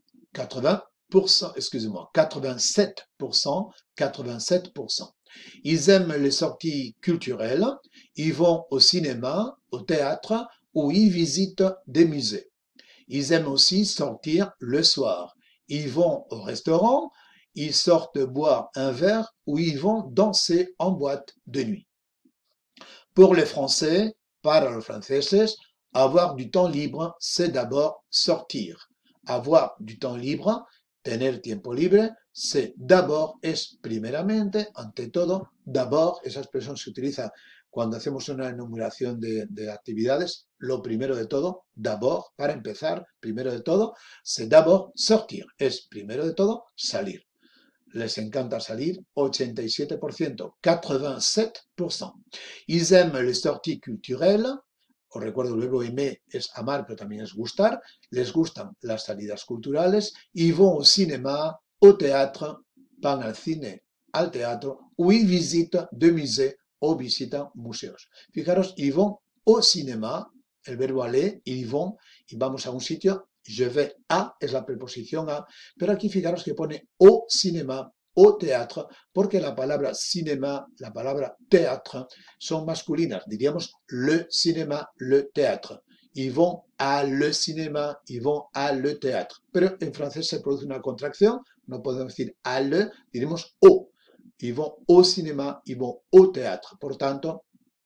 A: 87%. Ils aiment les sorties culturelles, ils vont au cinéma, au théâtre ou ils visitent des musées. Ils aiment aussi sortir le soir. Ils vont au restaurant, ils sortent boire un verre ou ils vont danser en boîte de nuit. Pour les Français, para los franceses, Avoir du temps libre, c'est d'abord sortir. Avoir du temps libre, tener tiempo libre, c'est d'abord, es primeramente, ante todo, d'abord, esa expresión se utiliza cuando hacemos una enumeración de actividades, lo primero de todo, d'abord, para empezar, primero de todo, c'est d'abord sortir, es primero de todo salir. Les encanta salir, 87%, 87%. Ils aiment les sorties culturelles. Os recuerdo, el verbo aimer es amar, pero también es gustar. Les gustan las salidas culturales. Ils vont au cinéma, au théâtre, van al cine, al teatro, ou ils visitent de musées o visitan museos. Fijaros, ils vont au cinéma, el verbo aller, ils vont, y vamos a un sitio. Je vais à, es la preposición a, pero aquí fijaros que pone au cinéma, au théâtre, porque la palabra cinéma, la palabra théâtre son masculinas. Diríamos le cinéma, le théâtre. Ils vont à le cinéma, ils vont à le théâtre. Pero en francés se produce una contracción, no podemos decir à le, diremos au. Ils vont au cinéma, ils vont au théâtre. Por tanto,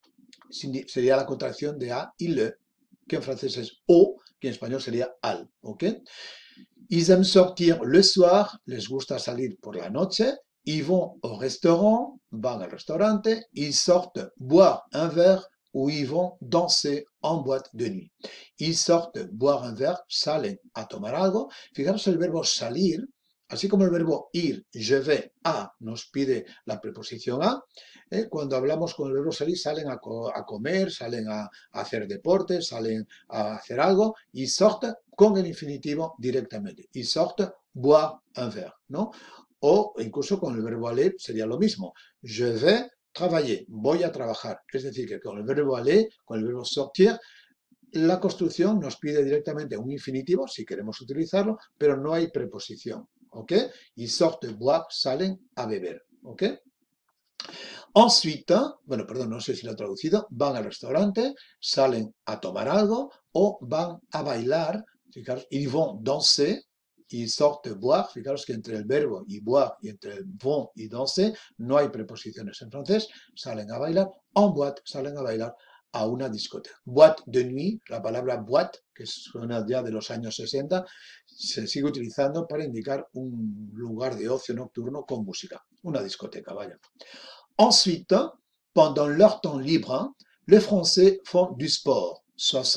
A: sería la contracción de a y le, que en francés es au, que en español sería al, ¿ok? Ils aiment sortir le soir, les gusta salir por la noche, ils vont au restaurant, van al restaurante, ils sortent boire un verre ou ils vont danser en boîte de nuit. Ils sortent boire un verre, salen a tomar algo. Fijaros el verbo salir, así como el verbo ir, je vais a, nos pide la preposición a. Cuando hablamos con el verbo salir, salen a comer, salen a hacer deporte, salen a hacer algo, y sortent con el infinitivo directamente. Y sortent boire un verre, ¿no? O incluso con el verbo aller sería lo mismo. Je vais travailler, voy a trabajar. Es decir, que con el verbo aller, con el verbo sortir, la construcción nos pide directamente un infinitivo, si queremos utilizarlo, pero no hay preposición, ¿ok? Y sortent boire, salen a beber, ¿ok? Ensuite, bueno, perdón, no sé si lo he traducido, van al restaurante, salen a tomar algo o van a bailar, fijaros, ils vont danser, ils sortent boire, fijaros que entre el verbo y boire y entre el vont y danser no hay preposiciones en francés, salen a bailar, en boîte, salen a bailar a una discoteca. Boîte de nuit, la palabra boîte, que suena ya de los años 60, se sigue utilizando para indicar un lugar de ocio nocturno con música, una discoteca, vaya. Ensuite, pendant leur temps libre, les Français font du sport,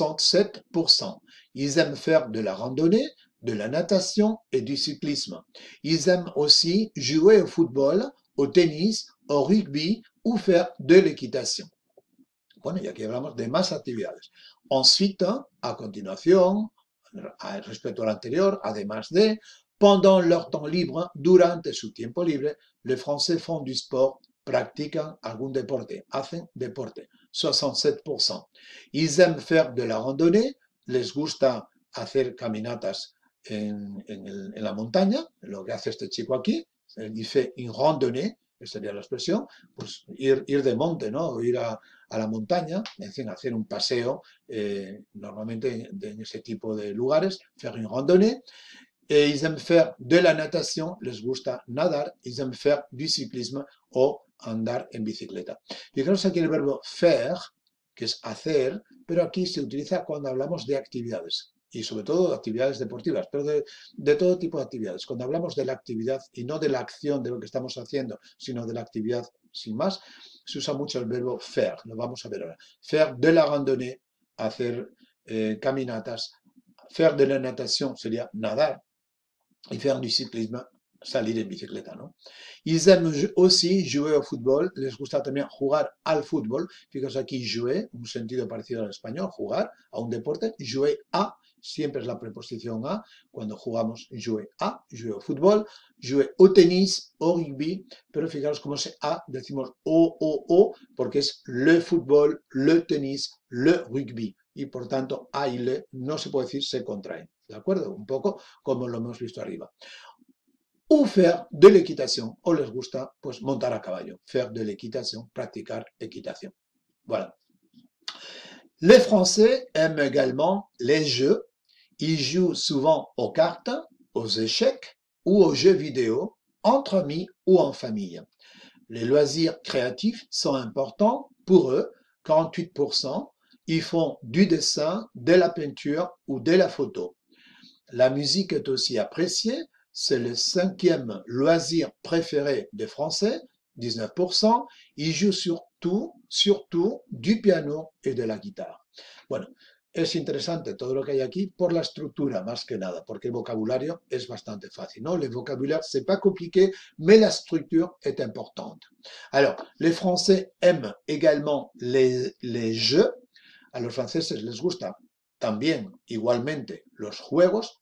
A: 67%. Ils aiment faire de la randonnée, de la natation et du cyclisme. Ils aiment aussi jouer au football, au tennis, au rugby ou faire de l'équitation. Bueno, y aquí hablamos de más actividades. Ensuite, a continuación, respecto al anterior, además de, pendant leur temps libre, durante su tiempo libre, les Français font du sport, practican algún deporte, hacen deporte, 67%. Ils aiment faire de la randonnée, les gusta hacer caminatas en la montaña, lo que hace este chico aquí, él dice une randonnée, que sería la expresión, pues ir de monte, ¿no? O ir a la montaña, en fin, hacer un paseo, normalmente en ese tipo de lugares, faire une randonnée. Et ils aiment faire de la natation, les gusta nadar, ils aiment faire du cyclisme o andar en bicicleta. Fijaros aquí el verbo faire, que es hacer, pero aquí se utiliza cuando hablamos de actividades y sobre todo de actividades deportivas, pero de todo tipo de actividades. Cuando hablamos de la actividad y no de la acción de lo que estamos haciendo, sino de la actividad sin más, se usa mucho el verbo faire, lo vamos a ver ahora. Faire de la randonnée, hacer caminatas, faire de la natation sería nadar, y faire du cyclisme, salir en bicicleta, ¿no? Ils aiment aussi jouer au football, les gusta también jugar al fútbol. Fíjate aquí, jouer, un sentido parecido al español, jugar a un deporte, jouer a, siempre es la preposición a, cuando jugamos jouer au fútbol, jouer au tenis, au rugby, pero fijaros cómo ese a decimos o, porque es le fútbol, le tenis, le rugby, y por tanto a y le no se puede decir, se contraen, ¿de acuerdo? Un poco como lo hemos visto arriba. O faire de l'équitation, o les gusta pues montar a caballo, faire de l'équitation, practicar equitación. Voilà. Les Français aiment également les jeux. Ils jouent souvent aux cartes, aux échecs ou aux jeux vidéo, entre amis ou en famille. Les loisirs créatifs sont importants pour eux, 48%. ils font du dessin, de la peinture ou de la photo. La musique est aussi appréciée. C'est le 5e loisir préféré des Français, 19%. Ils jouent surtout du piano et de la guitare. Bueno, es interesante todo lo que hay aquí por la estructura, más que nada, porque el vocabulario es bastante fácil, ¿no? Le vocabulaire, c'est pas compliqué, mais la structure est importante. Alors, les Français aiment également les jeux. A los franceses les gusta también igualmente los juegos,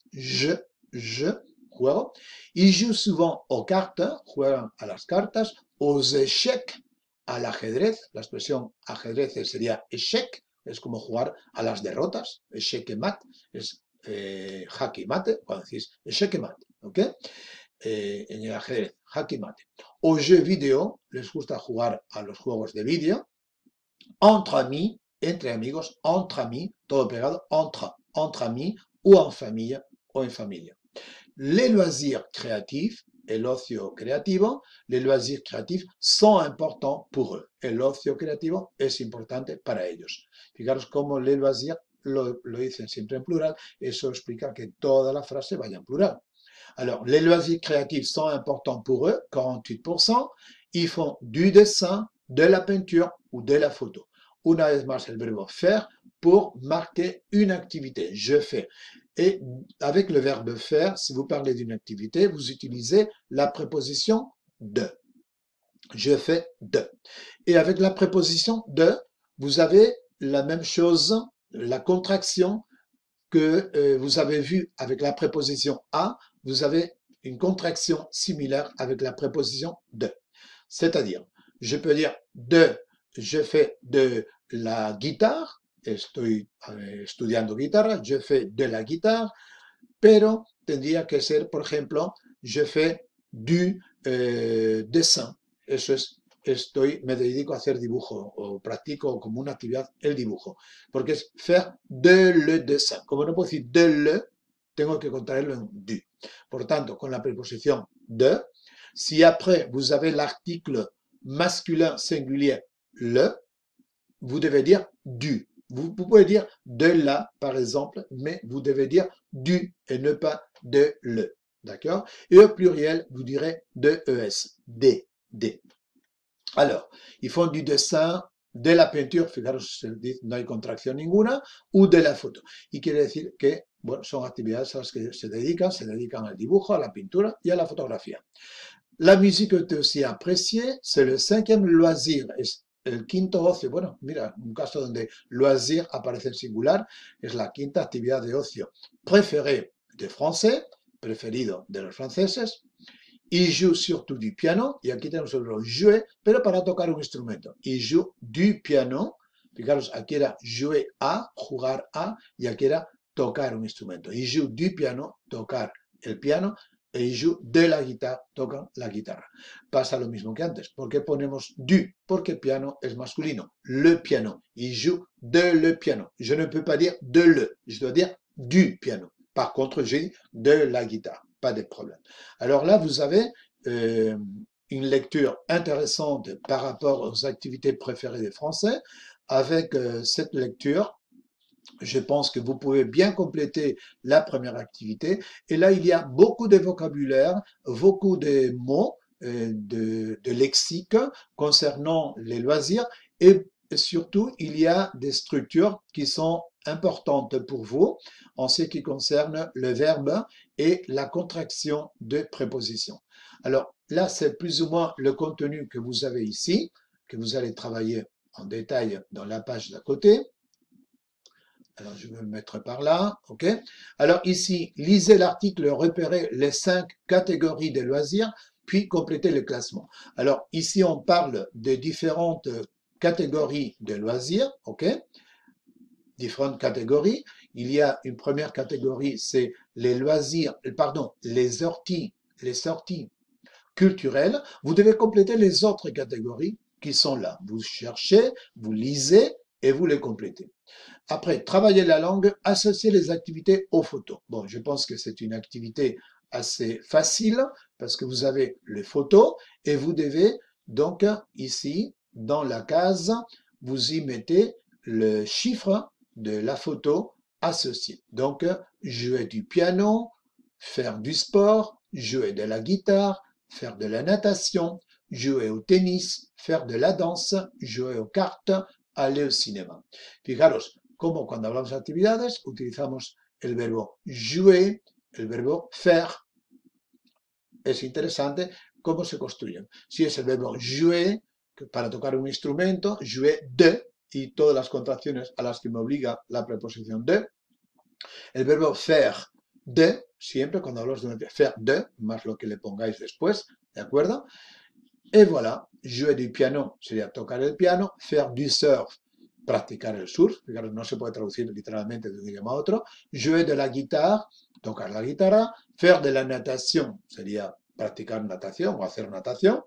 A: juego. Ils jouent souvent aux cartes, juegan a las cartas, aux échecs, al ajedrez. La expresión ajedrez sería échec, es como jugar a las derrotas, échec et mat, es jaque y mate, cuando decís échec et mat, ¿ok? En el ajedrez, jaque y mate. Aux jeux vidéo, les gusta jugar a los juegos de vídeo, entre amis, entre amigos, entre amis, todo pegado, entre amis, ou en famille, o en familia. Les loisirs créatifs, el ocio creativo, les loisirs créatifs sont importants pour eux. El ocio creativo es importante para ellos. Fijaros cómo les loisirs lo dicen siempre en plural, eso explica que toda la frase vaya en plural. Alors, les loisirs créatifs sont importants pour eux, 48%. Ils font du dessin, de la peinture ou de la photo. Una vez más el verbo faire pour marquer une activité. Je fais. Et avec le verbe faire, si vous parlez d'une activité, vous utilisez la préposition de. Je fais de. Et avec la préposition de, vous avez la même chose, la contraction que vous avez vue avec la préposition à, vous avez une contraction similaire avec la préposition de. C'est-à-dire, je peux dire de, je fais de la guitare, estoy estudiando guitarra, je fais de la guitare, pero tendría que ser, por ejemplo, je fais du dessin. Eso es, me dedico a hacer dibujo o practico como una actividad el dibujo, porque es faire de le dessin. Como no puedo decir de le, tengo que contraerlo en du. Por tanto, con la preposición de, si après vous avez l'article masculin singulier le, vous devez dire du. Vous pouvez dire de la, par exemple, mais vous devez dire du et ne pas de le. D'accord? Et au pluriel, vous direz de ES, D, D. Alors, ils font du dessin, de la peinture, fijaros, no hay contracción ninguna, ou de la photo. Y quiere decir que, bueno, son actividades a las que se dedican al dibujo, a la pintura y a la fotografía. La musique est aussi appréciée, c'est le 5e loisir, es el quinto ocio. Bueno, mira, un caso donde loisir aparece en singular, es la quinta actividad de ocio préférée des Français, preferido de los franceses. Ils jouent surtout du piano, y aquí tenemos el verbo jouer, pero para tocar un instrumento. Ils jouent du piano, fijaros, aquí era jouer a, jugar a, y aquí era tocar un instrumento. Ils jouent du piano, tocar el piano, e ils jouent de la guitarra, tocan la guitarra. Pasa lo mismo que antes. ¿Por qué ponemos du? Porque piano es masculino. Le piano. Ils jouent de le piano. Je ne peux pas dire de le. Je dois dire du piano. Par contre, j'ai dit de la guitare. Pas de problème. Alors là, vous avez une lecture intéressante par rapport aux activités préférées des Français. Avec cette lecture, je pense que vous pouvez bien compléter la première activité. Et là, il y a beaucoup de vocabulaire, beaucoup de mots, de lexique concernant les loisirs. Et surtout, il y a des structures qui sont importantes pour vous en ce qui concerne le verbe et la contraction de préposition. Alors là, c'est plus ou moins le contenu que vous avez ici, que vous allez travailler en détail dans la page d'à côté. Alors, je vais me mettre par là, ok? Alors ici, lisez l'article, repérez les 5 catégories de loisirs, puis complétez le classement. Alors ici, on parle des différentes catégories de loisirs, ok? Différentes catégories. Il y a une première catégorie, c'est les loisirs, pardon, les sorties culturelles. Vous devez compléter les autres catégories qui sont là. Vous cherchez, vous lisez et vous les complétez. Après, travailler la langue, associer les activités aux photos. Bon, je pense que c'est une activité assez facile parce que vous avez les photos et vous devez donc ici, dans la case, vous y mettez le chiffre de la photo associée. Donc, jouer du piano, faire du sport, jouer de la guitare, faire de la natation, jouer au tennis, faire de la danse, jouer aux cartes, aller au cinéma. Fijaros cómo cuando hablamos de actividades utilizamos el verbo jouer, el verbo faire. Es interesante cómo se construyen. Si es el verbo jouer, para tocar un instrumento, jouer de, y todas las contracciones a las que me obliga la preposición de. El verbo faire de, siempre cuando hablamos de faire de, más lo que le pongáis después, ¿de acuerdo? Et voilà, jouer du piano sería tocar el piano, faire du surf, practicar el surf, fijaros, no se puede traducir literalmente de un idioma a otro, jouer de la guitare, tocar la guitarra, faire de la natation, sería practicar natación o hacer natación,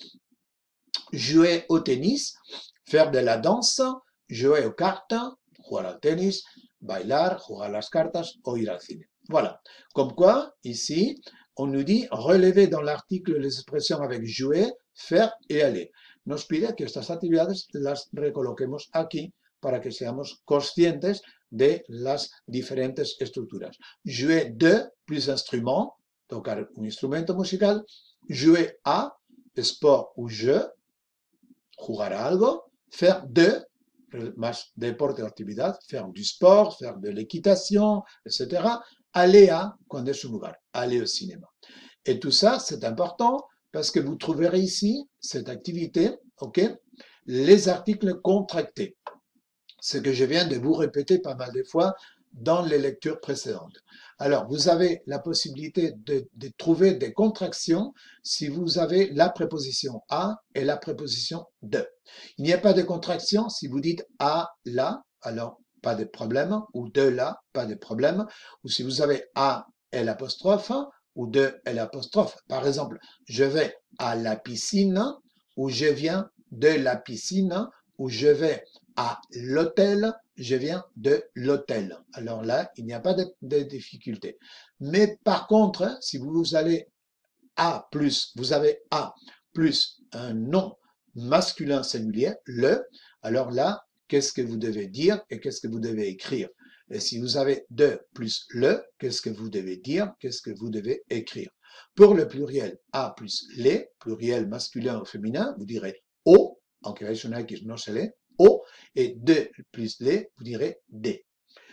A: jouer au tennis, faire de la danse, jouer aux cartes, jugar al tenis, bailar, jugar a las cartas o ir al cine. Voilà. Comme quoi, ici, on nous dit relever dans l'article les expressions avec jouer, faire et aller. Nos pide que estas actividades las recoloquemos aquí para que seamos conscientes de las diferentes estructuras. Jouer de plus instrument, tocar un instrumento musical. Jouer à, sport ou jeu, jugar a algo. Faire de, más deporte o actividad, faire du sport, faire de l'équitation, etc. Aller à, cuando es un lugar, aller au cinéma. Et tout ça, c'est important parce que vous trouverez ici, cette activité, ok, les articles contractés. Ce que je viens de vous répéter pas mal de fois dans les lectures précédentes. Alors, vous avez la possibilité de trouver des contractions si vous avez la préposition à et la préposition de. Il n'y a pas de contraction si vous dites à, là, alors pas de problème, ou de là, pas de problème, ou si vous avez à et l'apostrophe, ou de et l'apostrophe. Par exemple, je vais à la piscine, ou je viens de la piscine, ou je vais à l'hôtel, je viens de l'hôtel. Alors là, il n'y a pas de difficulté. Mais par contre, si vous allez à plus, vous avez à plus un nom masculin singulier, le, alors là, qu'est-ce que vous devez dire et qu'est-ce que vous devez écrire? Et si vous avez de plus le, qu'est-ce que vous devez dire, qu'est-ce que vous devez écrire? Pour le pluriel a plus les, pluriel masculin ou féminin, vous direz o, aunque veáis una X, no se lee, o, et de plus les, vous direz des.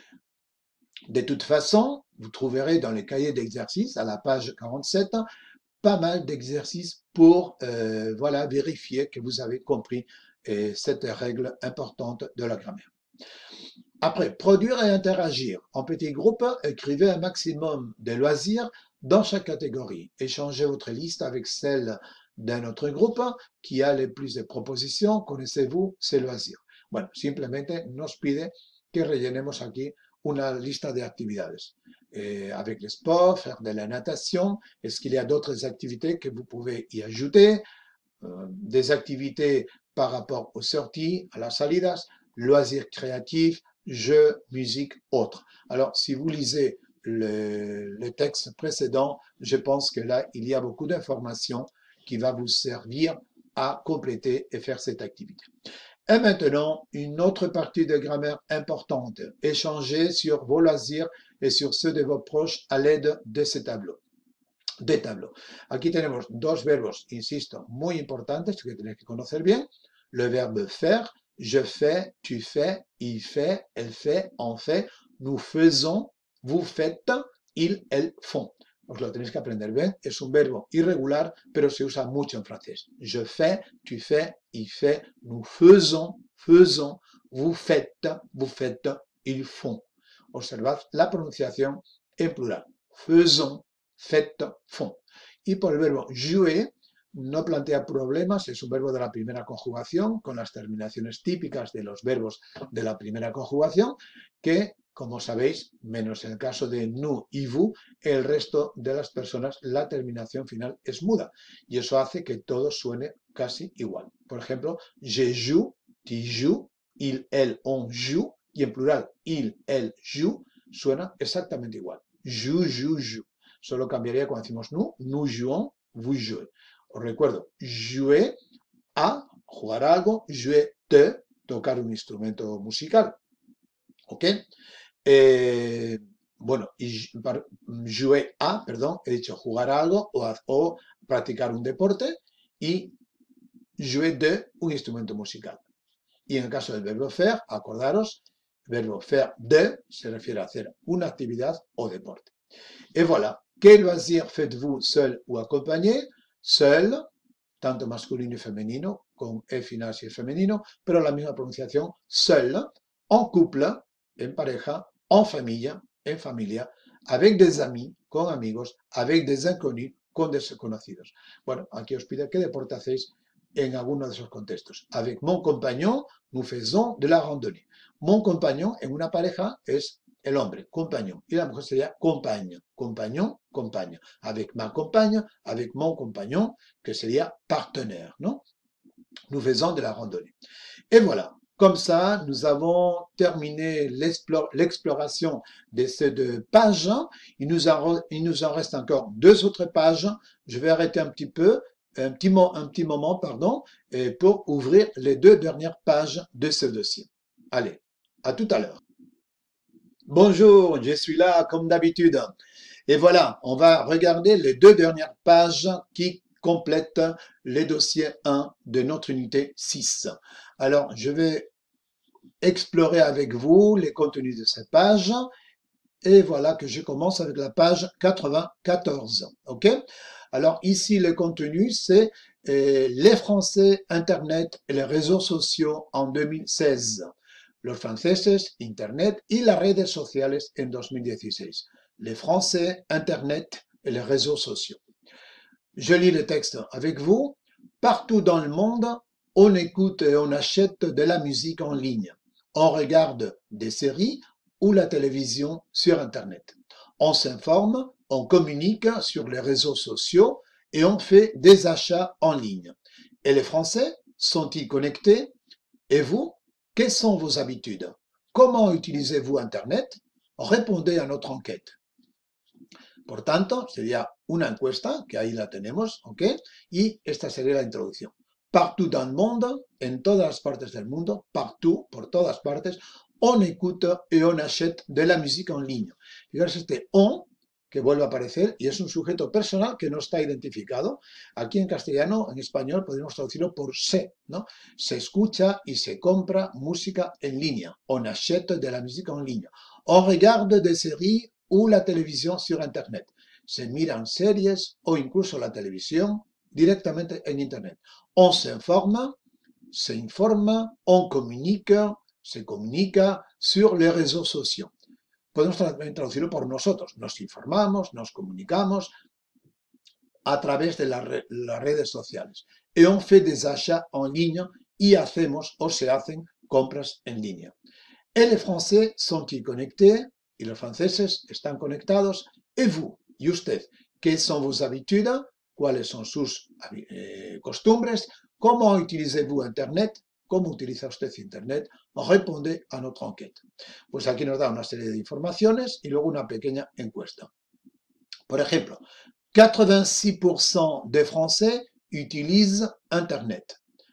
A: De toute façon, vous trouverez dans les cahiers d'exercice, à la page 47, pas mal d'exercices pour voilà, vérifier que vous avez compris cette règle importante de la grammaire. Après, produire et interagir. En petits groupes, écrivez un maximum de loisirs dans chaque catégorie. Échangez votre liste avec celle d'un autre groupe qui a le plus de propositions. Connaissez-vous ces loisirs? Bueno, simplemente nos pide que rellenemos aquí una lista de actividades. Avec le sport, faire de la natation. Est-ce qu'il y a d'autres activités que vous pouvez y ajouter? Des activités par rapport aux sorties, à las salidas, loisirs créatifs, jeux, musique, autres. Alors, si vous lisez le texte précédent, je pense que là, il y a beaucoup d'informations qui va vous servir à compléter et faire cette activité. Et maintenant, une autre partie de grammaire importante. Échangez sur vos loisirs et sur ceux de vos proches à l'aide de ces tableaux. De tableau. Aquí tenemos dos verbos, insisto, muy importantes que tenéis que conocer bien. Le verbe faire, je fais, tu fais, il fait, elle fait, on fait, nous faisons, vous faites, ils, elles font. Os lo tenéis que aprender bien. Es un verbo irregular, pero se usa mucho en francés. Je fais, tu fais, il fait, nous faisons, faisons, vous faites, ils font. Observad la pronunciación en plural. Faisons, faites, font. Y por el verbo jouer, no plantea problemas, es un verbo de la primera conjugación, con las terminaciones típicas de los verbos de la primera conjugación, que, como sabéis, menos en el caso de nous y vous, el resto de las personas, la terminación final es muda. Y eso hace que todo suene casi igual. Por ejemplo, je joue, tu joues, il, elle, on joue, y en plural, il, elle, joue, suena exactamente igual. Joue, joue, joue. Solo cambiaría cuando decimos nous jouons, vous jouez. Os recuerdo, jouer a, jugar a algo, jouer de, tocar un instrumento musical. ¿Ok? Bueno, y jouer a, perdón, he dicho jugar a algo o practicar un deporte y jouer de un instrumento musical. Y en el caso del verbo faire, acordaros, el verbo faire de se refiere a hacer una actividad o deporte. Et voilà, quel loisir faites-vous seul ou accompagné? Seul, tanto masculino y femenino, con E final si es femenino, pero la misma pronunciación, seul, en couple, en pareja, en familia, avec des amis, con amigos, avec des inconnus, con desconocidos. Bueno, aquí os pido qué deporte hacéis en alguno de esos contextos. Avec mon compagnon, nous faisons de la randonnée. Mon compagnon en una pareja es el hombre, compagnon, y la mujer sería compagne, compagnon, compagne. Avec ma compagne, avec mon compagnon, que sería partenaire, ¿no? Nous faisons de la randonnée. Et voilà, comme ça, nous avons terminé l'exploration de ces deux pages. Il nous en reste encore deux autres pages. Je vais arrêter un petit peu, un petit moment, pardon, pour ouvrir les deux dernières pages de ce dossier. Allez, à tout à l'heure. Bonjour, je suis là comme d'habitude. Et voilà, on va regarder les deux dernières pages qui complètent les dossiers 1 de notre unité 6. Alors, je vais explorer avec vous les contenus de cette page. Et voilà que je commence avec la page 94. OK? Alors, ici, le contenu, c'est les Français, Internet et les réseaux sociaux en 2016. Los franceses, Internet y las redes sociales en 2016. Les Français, Internet et les réseaux sociaux. Je lis le texte avec vous. Partout dans le monde, on écoute et on achète de la musique en ligne. On regarde des séries ou la télévision sur Internet. On s'informe, on communique sur les réseaux sociaux et on fait des achats en ligne. Et les Français sont-ils connectés? Et vous? Quelles sont vos habitudes? Comment utilisez-vous Internet? Répondez à notre enquête. Por tanto, sería una encuesta, que ahí la tenemos, ¿ok? Y esta sería la introducción. Partout dans le monde, en todas las partes del mundo, partout, por todas partes, on écoute et on achète de la musique en ligne. Fijaros este on, que vuelve a aparecer, y es un sujeto personal que no está identificado. Aquí en castellano, en español, podemos traducirlo por se, ¿no? Se escucha y se compra música en línea. On achète de la musique en ligne. On regarde des séries ou la televisión sur Internet. Se miran series o incluso la televisión directamente en Internet. On s'informe, se informa, on communique, se comunica sur les réseaux sociaux. Podemos también traducirlo por nosotros. Nos informamos, nos comunicamos a través de las redes sociales. Et on fait des achats en ligne y hacemos o se hacen compras en línea. Et les Français sont-ils connectés? Y los franceses están conectados. Et vous? ¿Y usted? ¿Qué son vos habitudes? ¿Cuáles son sus costumbres? ¿Cómo utilisez-vous Internet? ¿Cómo utiliza usted Internet? Responde a notre enquête. Pues aquí nos da una serie de informaciones y luego una pequeña encuesta. Por ejemplo, 86% des Français utilisent Internet.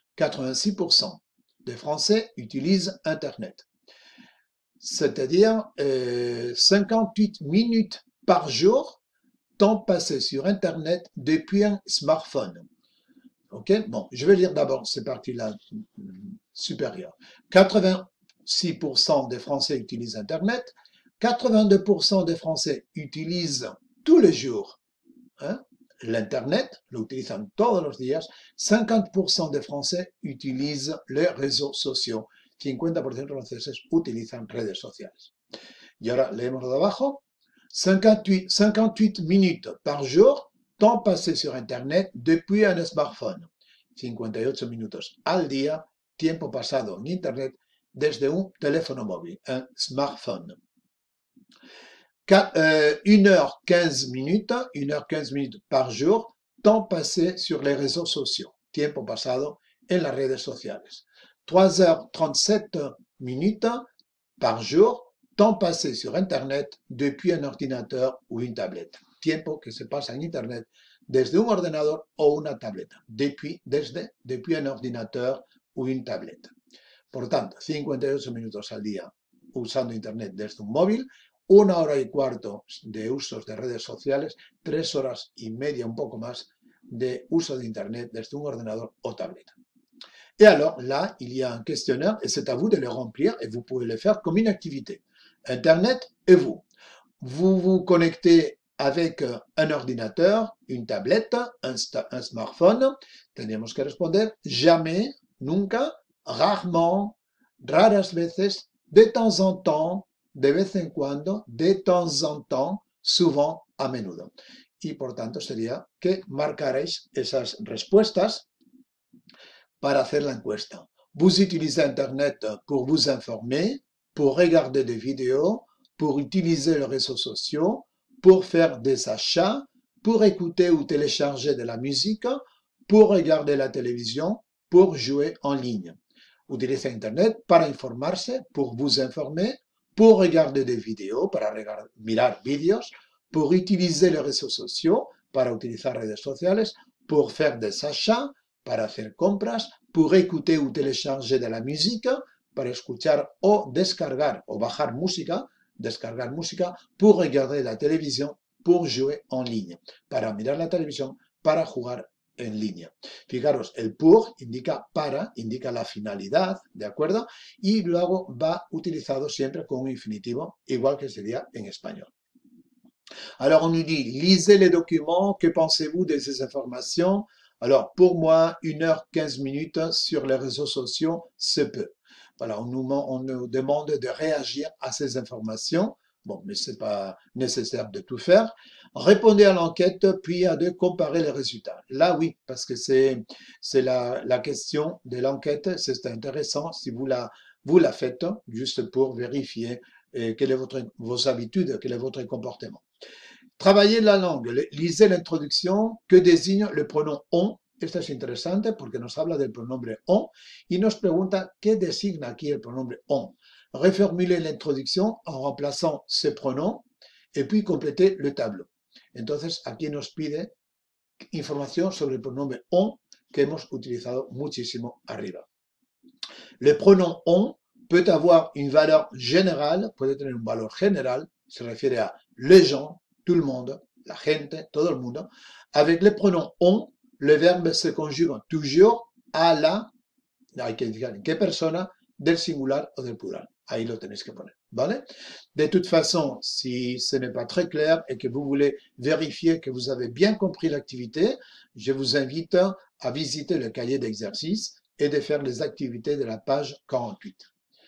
A: 86% des Français utilisent Internet. C'est-à-dire 58 minutes par jour, temps passé sur Internet depuis un smartphone. Ok, bon, je vais lire d'abord ces parties-là supérieures. 86% des Français utilisent Internet, 82% des Français utilisent tous les jours l'Internet, lo utilizan todos los días, 50% des Français utilisent les réseaux sociaux, 50% de los franceses utilizan redes sociales. Y ahora leemos lo de abajo, 58 minutes par jour, temps passé sur Internet depuis un smartphone. 58 minutos al día, tiempo pasado en Internet desde un teléfono móvil, un smartphone. 1h15 minutes par jour, temps passé sur les réseaux sociaux, tiempo pasado en las redes sociales. 3h37 minutes par jour, temps passé sur Internet depuis un ordinateur ou une tablette. Tiempo que se pasa en Internet desde un ordenador o una tableta. Depuis un ordinateur ou une tablette. Por tanto, 58 minutos al día usando Internet desde un móvil, 1 hora y cuarto de usos de redes sociales, 3 horas y media, un poco más, de uso de Internet desde un ordenador o tableta. Et alors, là, il y a un questionnaire et c'est à vous de le remplir et vous pouvez le faire comme une activité. Internet et vous. Vous vous connectez avec un ordinateur, une tablette, un smartphone. Tenemos que responder jamais, nunca, rarement, raras veces, de temps en temps, de vez en cuando, de temps en temps, souvent, a menudo. Y por tanto sería que marcaréis esas respuestas para hacer la encuesta. Vous utilisez Internet pour vous informer, pour regarder des vidéos, pour utiliser les réseaux sociaux, pour faire des achats, pour écouter ou télécharger de la musique, pour regarder la télévision, pour jouer en ligne. Utilicez Internet para informarse, pour vous informer, pour regarder des vidéos, para mirar vídeos, pour utiliser les réseaux sociaux, para utilizar redes sociales, pour faire des achats, para hacer compras, pour écouter ou télécharger de la musique, para escuchar o descargar o bajar música, descargar música, pour regarder la télévision, pour jouer en ligne, para mirar la televisión, para jugar en línea. Fijaros, el pour indica para, indica la finalidad, ¿de acuerdo? Y luego va utilizado siempre con un infinitivo, igual que sería en español. Alors, on nous dit, lisez les documents, que pensez-vous de ces informations? Alors, pour moi, 1 h 15 sur les réseaux sociaux, c'est peu. Voilà, on nous demande de réagir à ces informations. Bon, mais ce n'est pas nécessaire de tout faire. Répondez à l'enquête, puis à de comparer les résultats. Là, oui, parce que c'est la question de l'enquête. C'est intéressant si vous la faites, juste pour vérifier quelle est vos habitudes, quel est votre comportement. Travaillez la langue, lisez l'introducción que désigne le pronom on. Esto es interesante porque nos habla del pronombre on y nos pregunta qué designa aquí el pronombre on. Reformulez l'introduction en remplaçant ce pronom et puis complétez le tableau. Entonces aquí nos pide información sobre el pronombre on que hemos utilizado muchísimo arriba. Le pronom on peut avoir une valeur générale, puede tener un valor general, se refiere a les gens, tout le monde, la gente, todo el mundo. Avec le pronom on, le verbe se conjuga toujours à la, hay que indicar en qué persona, del singular o del plural. Ahí lo tenéis que poner, ¿vale? De toute façon, si ce n'est pas très clair et que vous voulez vérifier que vous avez bien compris l'activité, je vous invite à visiter le cahier d'exercice et de faire les activités de la page 48.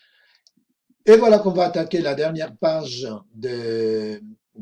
A: Et voilà qu'on va attaquer la dernière page de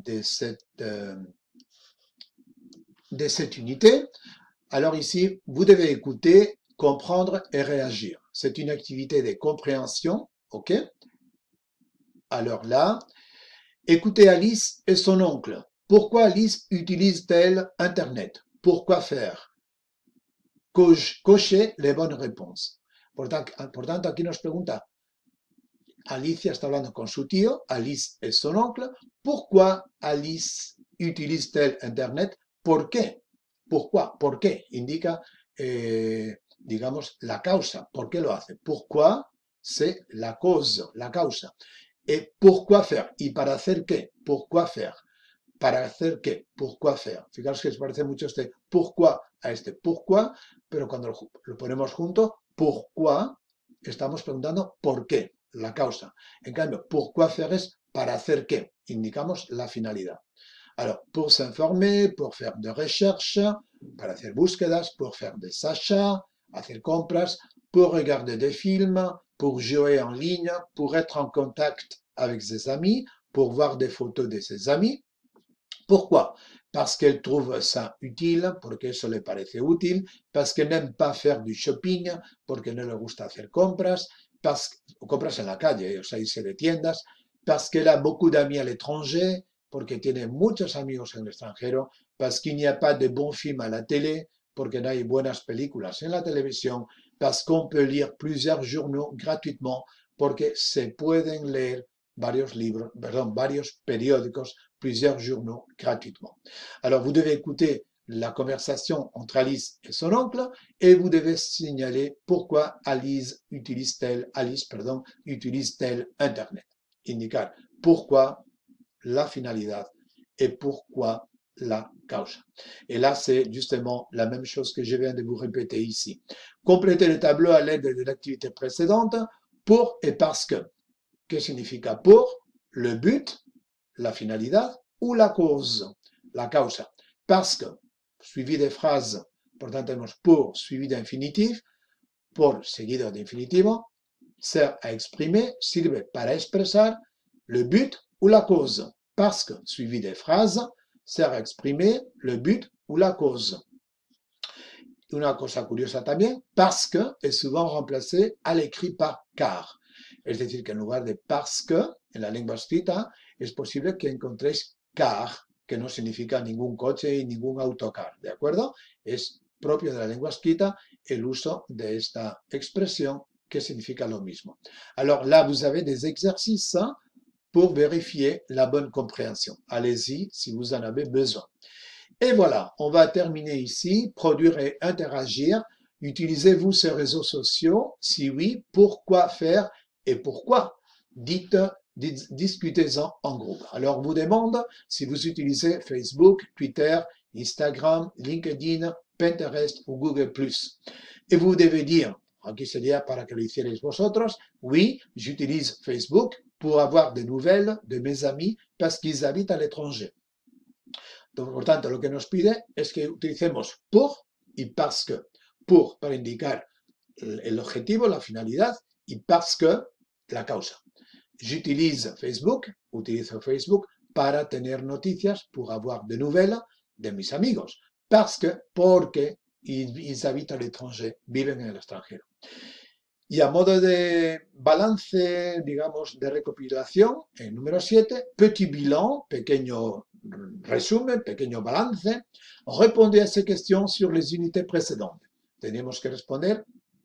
A: cette unité. Alors ici, vous devez écouter, comprendre et réagir. C'est une activité de compréhension, ok? Alors là, écoutez Alice et son oncle. Pourquoi Alice utilise-t-elle Internet? Pourquoi faire? Cocher les bonnes réponses. Por tanto, aquí nos pregunta, Alicia está hablando con su tío, Alice es son oncle. Pourquoi Alice utilise-t-elle Internet? ¿Por qué? Pourquoi? ¿Por qué? Indica, digamos, la causa. ¿Por qué lo hace? Pourquoi, c'est la cause, la causa. Et pourquoi faire? ¿Y para hacer qué? Pourquoi faire? ¿Para hacer qué? Pourquoi faire? Fijaros que se parece mucho este pourquoi a este pourquoi, pero cuando lo ponemos junto, pourquoi, estamos preguntando por qué, la causa. En cambio, pourquoi faire es para hacer qué. Indicamos la finalidad. Alors, pour s'informer, pour faire de recherche, para hacer búsquedas, pour faire des achats, hacer compras, pour regarder des films, pour jouer en ligne, pour être en contact avec ses amis, pour voir des photos de ses amis. Pourquoi? Parce qu'elle trouve ça utile, porque eso le parece útil, parce qu'elle n'aime pas faire du shopping, porque no le gusta hacer compras en la calle, o sea, irse de tiendas, parce qu'elle a beaucoup d'amis à l'étranger, porque tiene muchos amigos en el extranjero, parce qu'il n'y a pas de bons films à la télé, porque no hay buenas películas en la televisión, parce qu'on peut lire plusieurs journaux gratuitement, porque se pueden leer varios periódicos, plusieurs journaux gratuitement. Alors, vous devez écouter la conversation entre Alice et son oncle et vous devez signaler pourquoi Alice utilise-t-elle Internet. Indicar pourquoi, la finalidad et pourquoi la causa. Et là, c'est justement la même chose que je viens de vous répéter ici. Complétez le tableau à l'aide de l'activité précédente, pour et parce que. Que signifie pour? Le but, la finalidad ou la cause, la causa. Parce que, suivi de phrases, por tanto tenemos pour suivi d'infinitif, por seguido de infinitivo, sert à exprimer, sirve para expresar le but ou la cause. Parce que, suivi des phrases, sert à exprimer le but ou la cause. Una cosa curiosa también, parce que est souvent remplacé à l'écrit par car. Es decir, que en lugar de parce que, en la lengua escrita, es posible que encontréis car, que no significa ningún coche y ningún autocar, ¿de acuerdo? Es propio de la lengua escrita el uso de esta expresión que significa lo mismo. Alors là, vous avez des exercices pour vérifier la bonne compréhension. Allez-y si vous en avez besoin. Et voilà, on va terminer ici. Produire et interagir. Utilisez-vous ces réseaux sociaux? Si oui, pourquoi faire et pourquoi? Discutez-en en groupe. Alors, on vous demande si vous utilisez Facebook, Twitter, Instagram, LinkedIn, Pinterest ou Google+. Et vous devez dire, aquí sería para que lo hicierais vosotros, oui, j'utilise Facebook pour avoir des nouvelles de mes amis parce qu'ils habitent à l'étranger. Donc, por tanto, lo que nos pide es que utilicemos pour y parce que. Pour, para indicar el objetivo, la finalidad, y parce que, la causa. J'utilise Facebook, utilizo Facebook para tener noticias, pour avoir de nouvelles de mis amigos. Parce que, porque ils habitent à l'étranger, viven en el extranjero. Y a modo de balance, digamos, de recopilación, en número 7, petit bilan, pequeño resumen, pequeño balance, responde a esa cuestión sur les unités précédentes. Tenemos que responder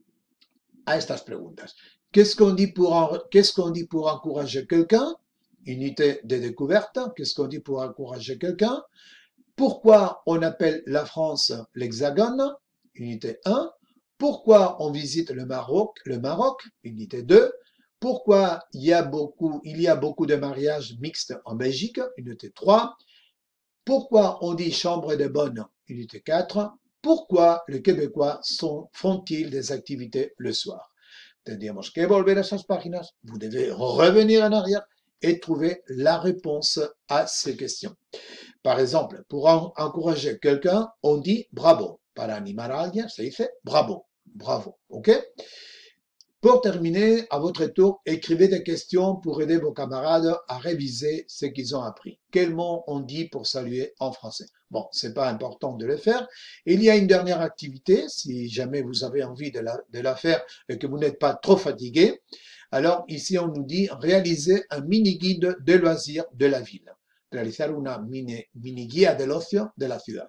A: a estas preguntas. Qu'est-ce qu'on dit pour encourager quelqu'un? Unité de découverte. Qu'est-ce qu'on dit pour encourager quelqu'un? Pourquoi on appelle la France l'Hexagone? Unité 1. Pourquoi on visite le Maroc? Unité 2. Pourquoi il y a beaucoup de mariages mixtes en Belgique? Unité 3. Pourquoi on dit chambre de bonne? Unité 4. Pourquoi les Québécois font-ils des activités le soir? Tendríamos que volver a esas páginas, vous devez revenir en arrière et trouver la réponse à ces questions. Par exemple, pour encourager quelqu'un, on dit bravo. Para animar a alguien, se dice bravo. Bravo, ok? Pour terminer, à votre tour, écrivez des questions pour aider vos camarades à réviser ce qu'ils ont appris. Quel mot on dit pour saluer en français? Bon, c'est pas important de le faire. Il y a une dernière activité, si jamais vous avez envie de la faire et que vous n'êtes pas trop fatigué. Alors, ici, on nous dit réaliser un mini-guide de loisirs de la ville. Realizar una mini-guía del ocio de la ciudad.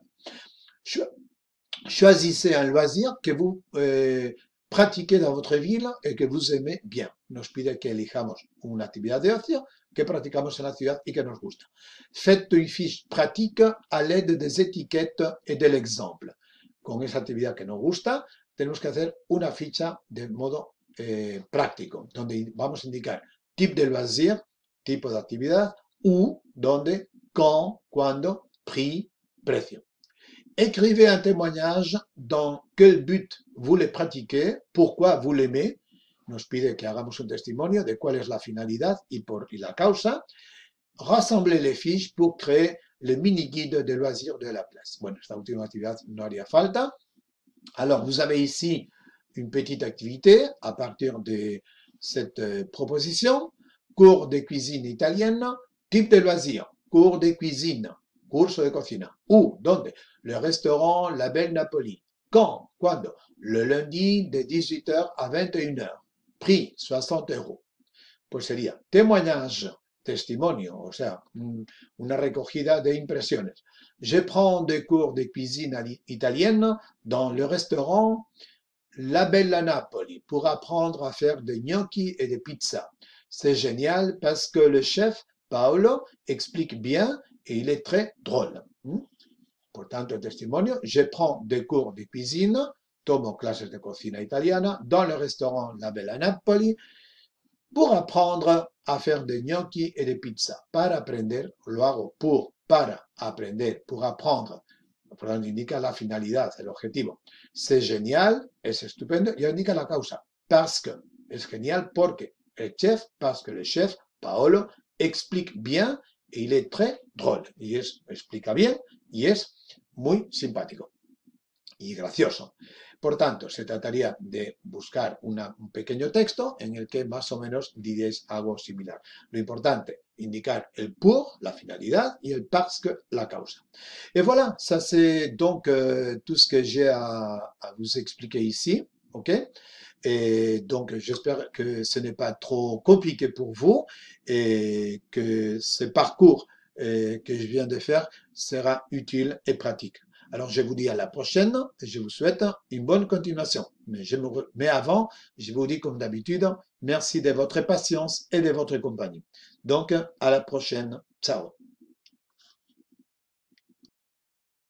A: Choisissez un loisir que vous pratiquez dans votre ville et que vous aimez bien. Nos pide que elijamos una actividad de ocio que practicamos en la ciudad y que nos gusta. Faites une fiche pratique à l'aide des étiquettes et de l'exemple. Con esa actividad que nos gusta, tenemos que hacer una ficha de modo práctico, donde vamos a indicar tipo de loisir, tipo de actividad, où, donde, quand, cuando, prix, precio. Écrivez un témoignage dans quel but vous le pratiquez, pourquoi vous l'aimez. Nos pide que hagamos un testimonio de cuál es la finalidad y la causa. Rassemblez les fiches pour créer le mini-guide de loisirs de la place. Bueno, esta última actividad no haría falta. Alors, vous avez ici une petite activité à partir de cette proposition. Cours de cuisine italienne, type de loisirs, cours de cuisine, curso de cocina. Où, donde? Le restaurant La Belle Napoli. Quand? Quando? Le lundi de 18h à 21h. Prix, 60 €. Pues sería témoignage, testimonio, o sea, una recogida de impresiones. Je prends des cours de cuisine italienne dans le restaurant La Bella Napoli pour apprendre à faire des gnocchi et des pizzas. C'est génial parce que le chef Paolo explique bien et il est très drôle. Por tanto, el testimonio, je prends des cours de cuisine, tomo clases de cocina italiana dans le restaurant La Bella Napoli pour apprendre a faire des gnocchi et des pizzas. Para aprender, lo hago para aprender, pour apprendre. Por tanto, indica la finalidad, el objetivo. C'est génial, es estupendo, y indica la causa. Parce que, es genial porque el chef, parce que le chef, Paolo, explique bien et il est très drôle. Y explica bien y es muy simpático y gracioso. Por tanto, se trataría de buscar un pequeño texto en el que más o menos diréis algo similar. Lo importante, indicar el pour, la finalidad, y el parce que, la causa. Et voilà, ça c'est donc tout ce que j'ai à vous expliquer ici. Ok? Et donc, j'espère que ce n'est pas trop compliqué pour vous et que ce parcours que je viens de faire sera utile et pratique. Alors, je vous dis à la prochaine et je vous souhaite une bonne continuation. Mais avant, je vous dis comme d'habitude, merci de votre patience et de votre compagnie. Donc, à la prochaine. Ciao.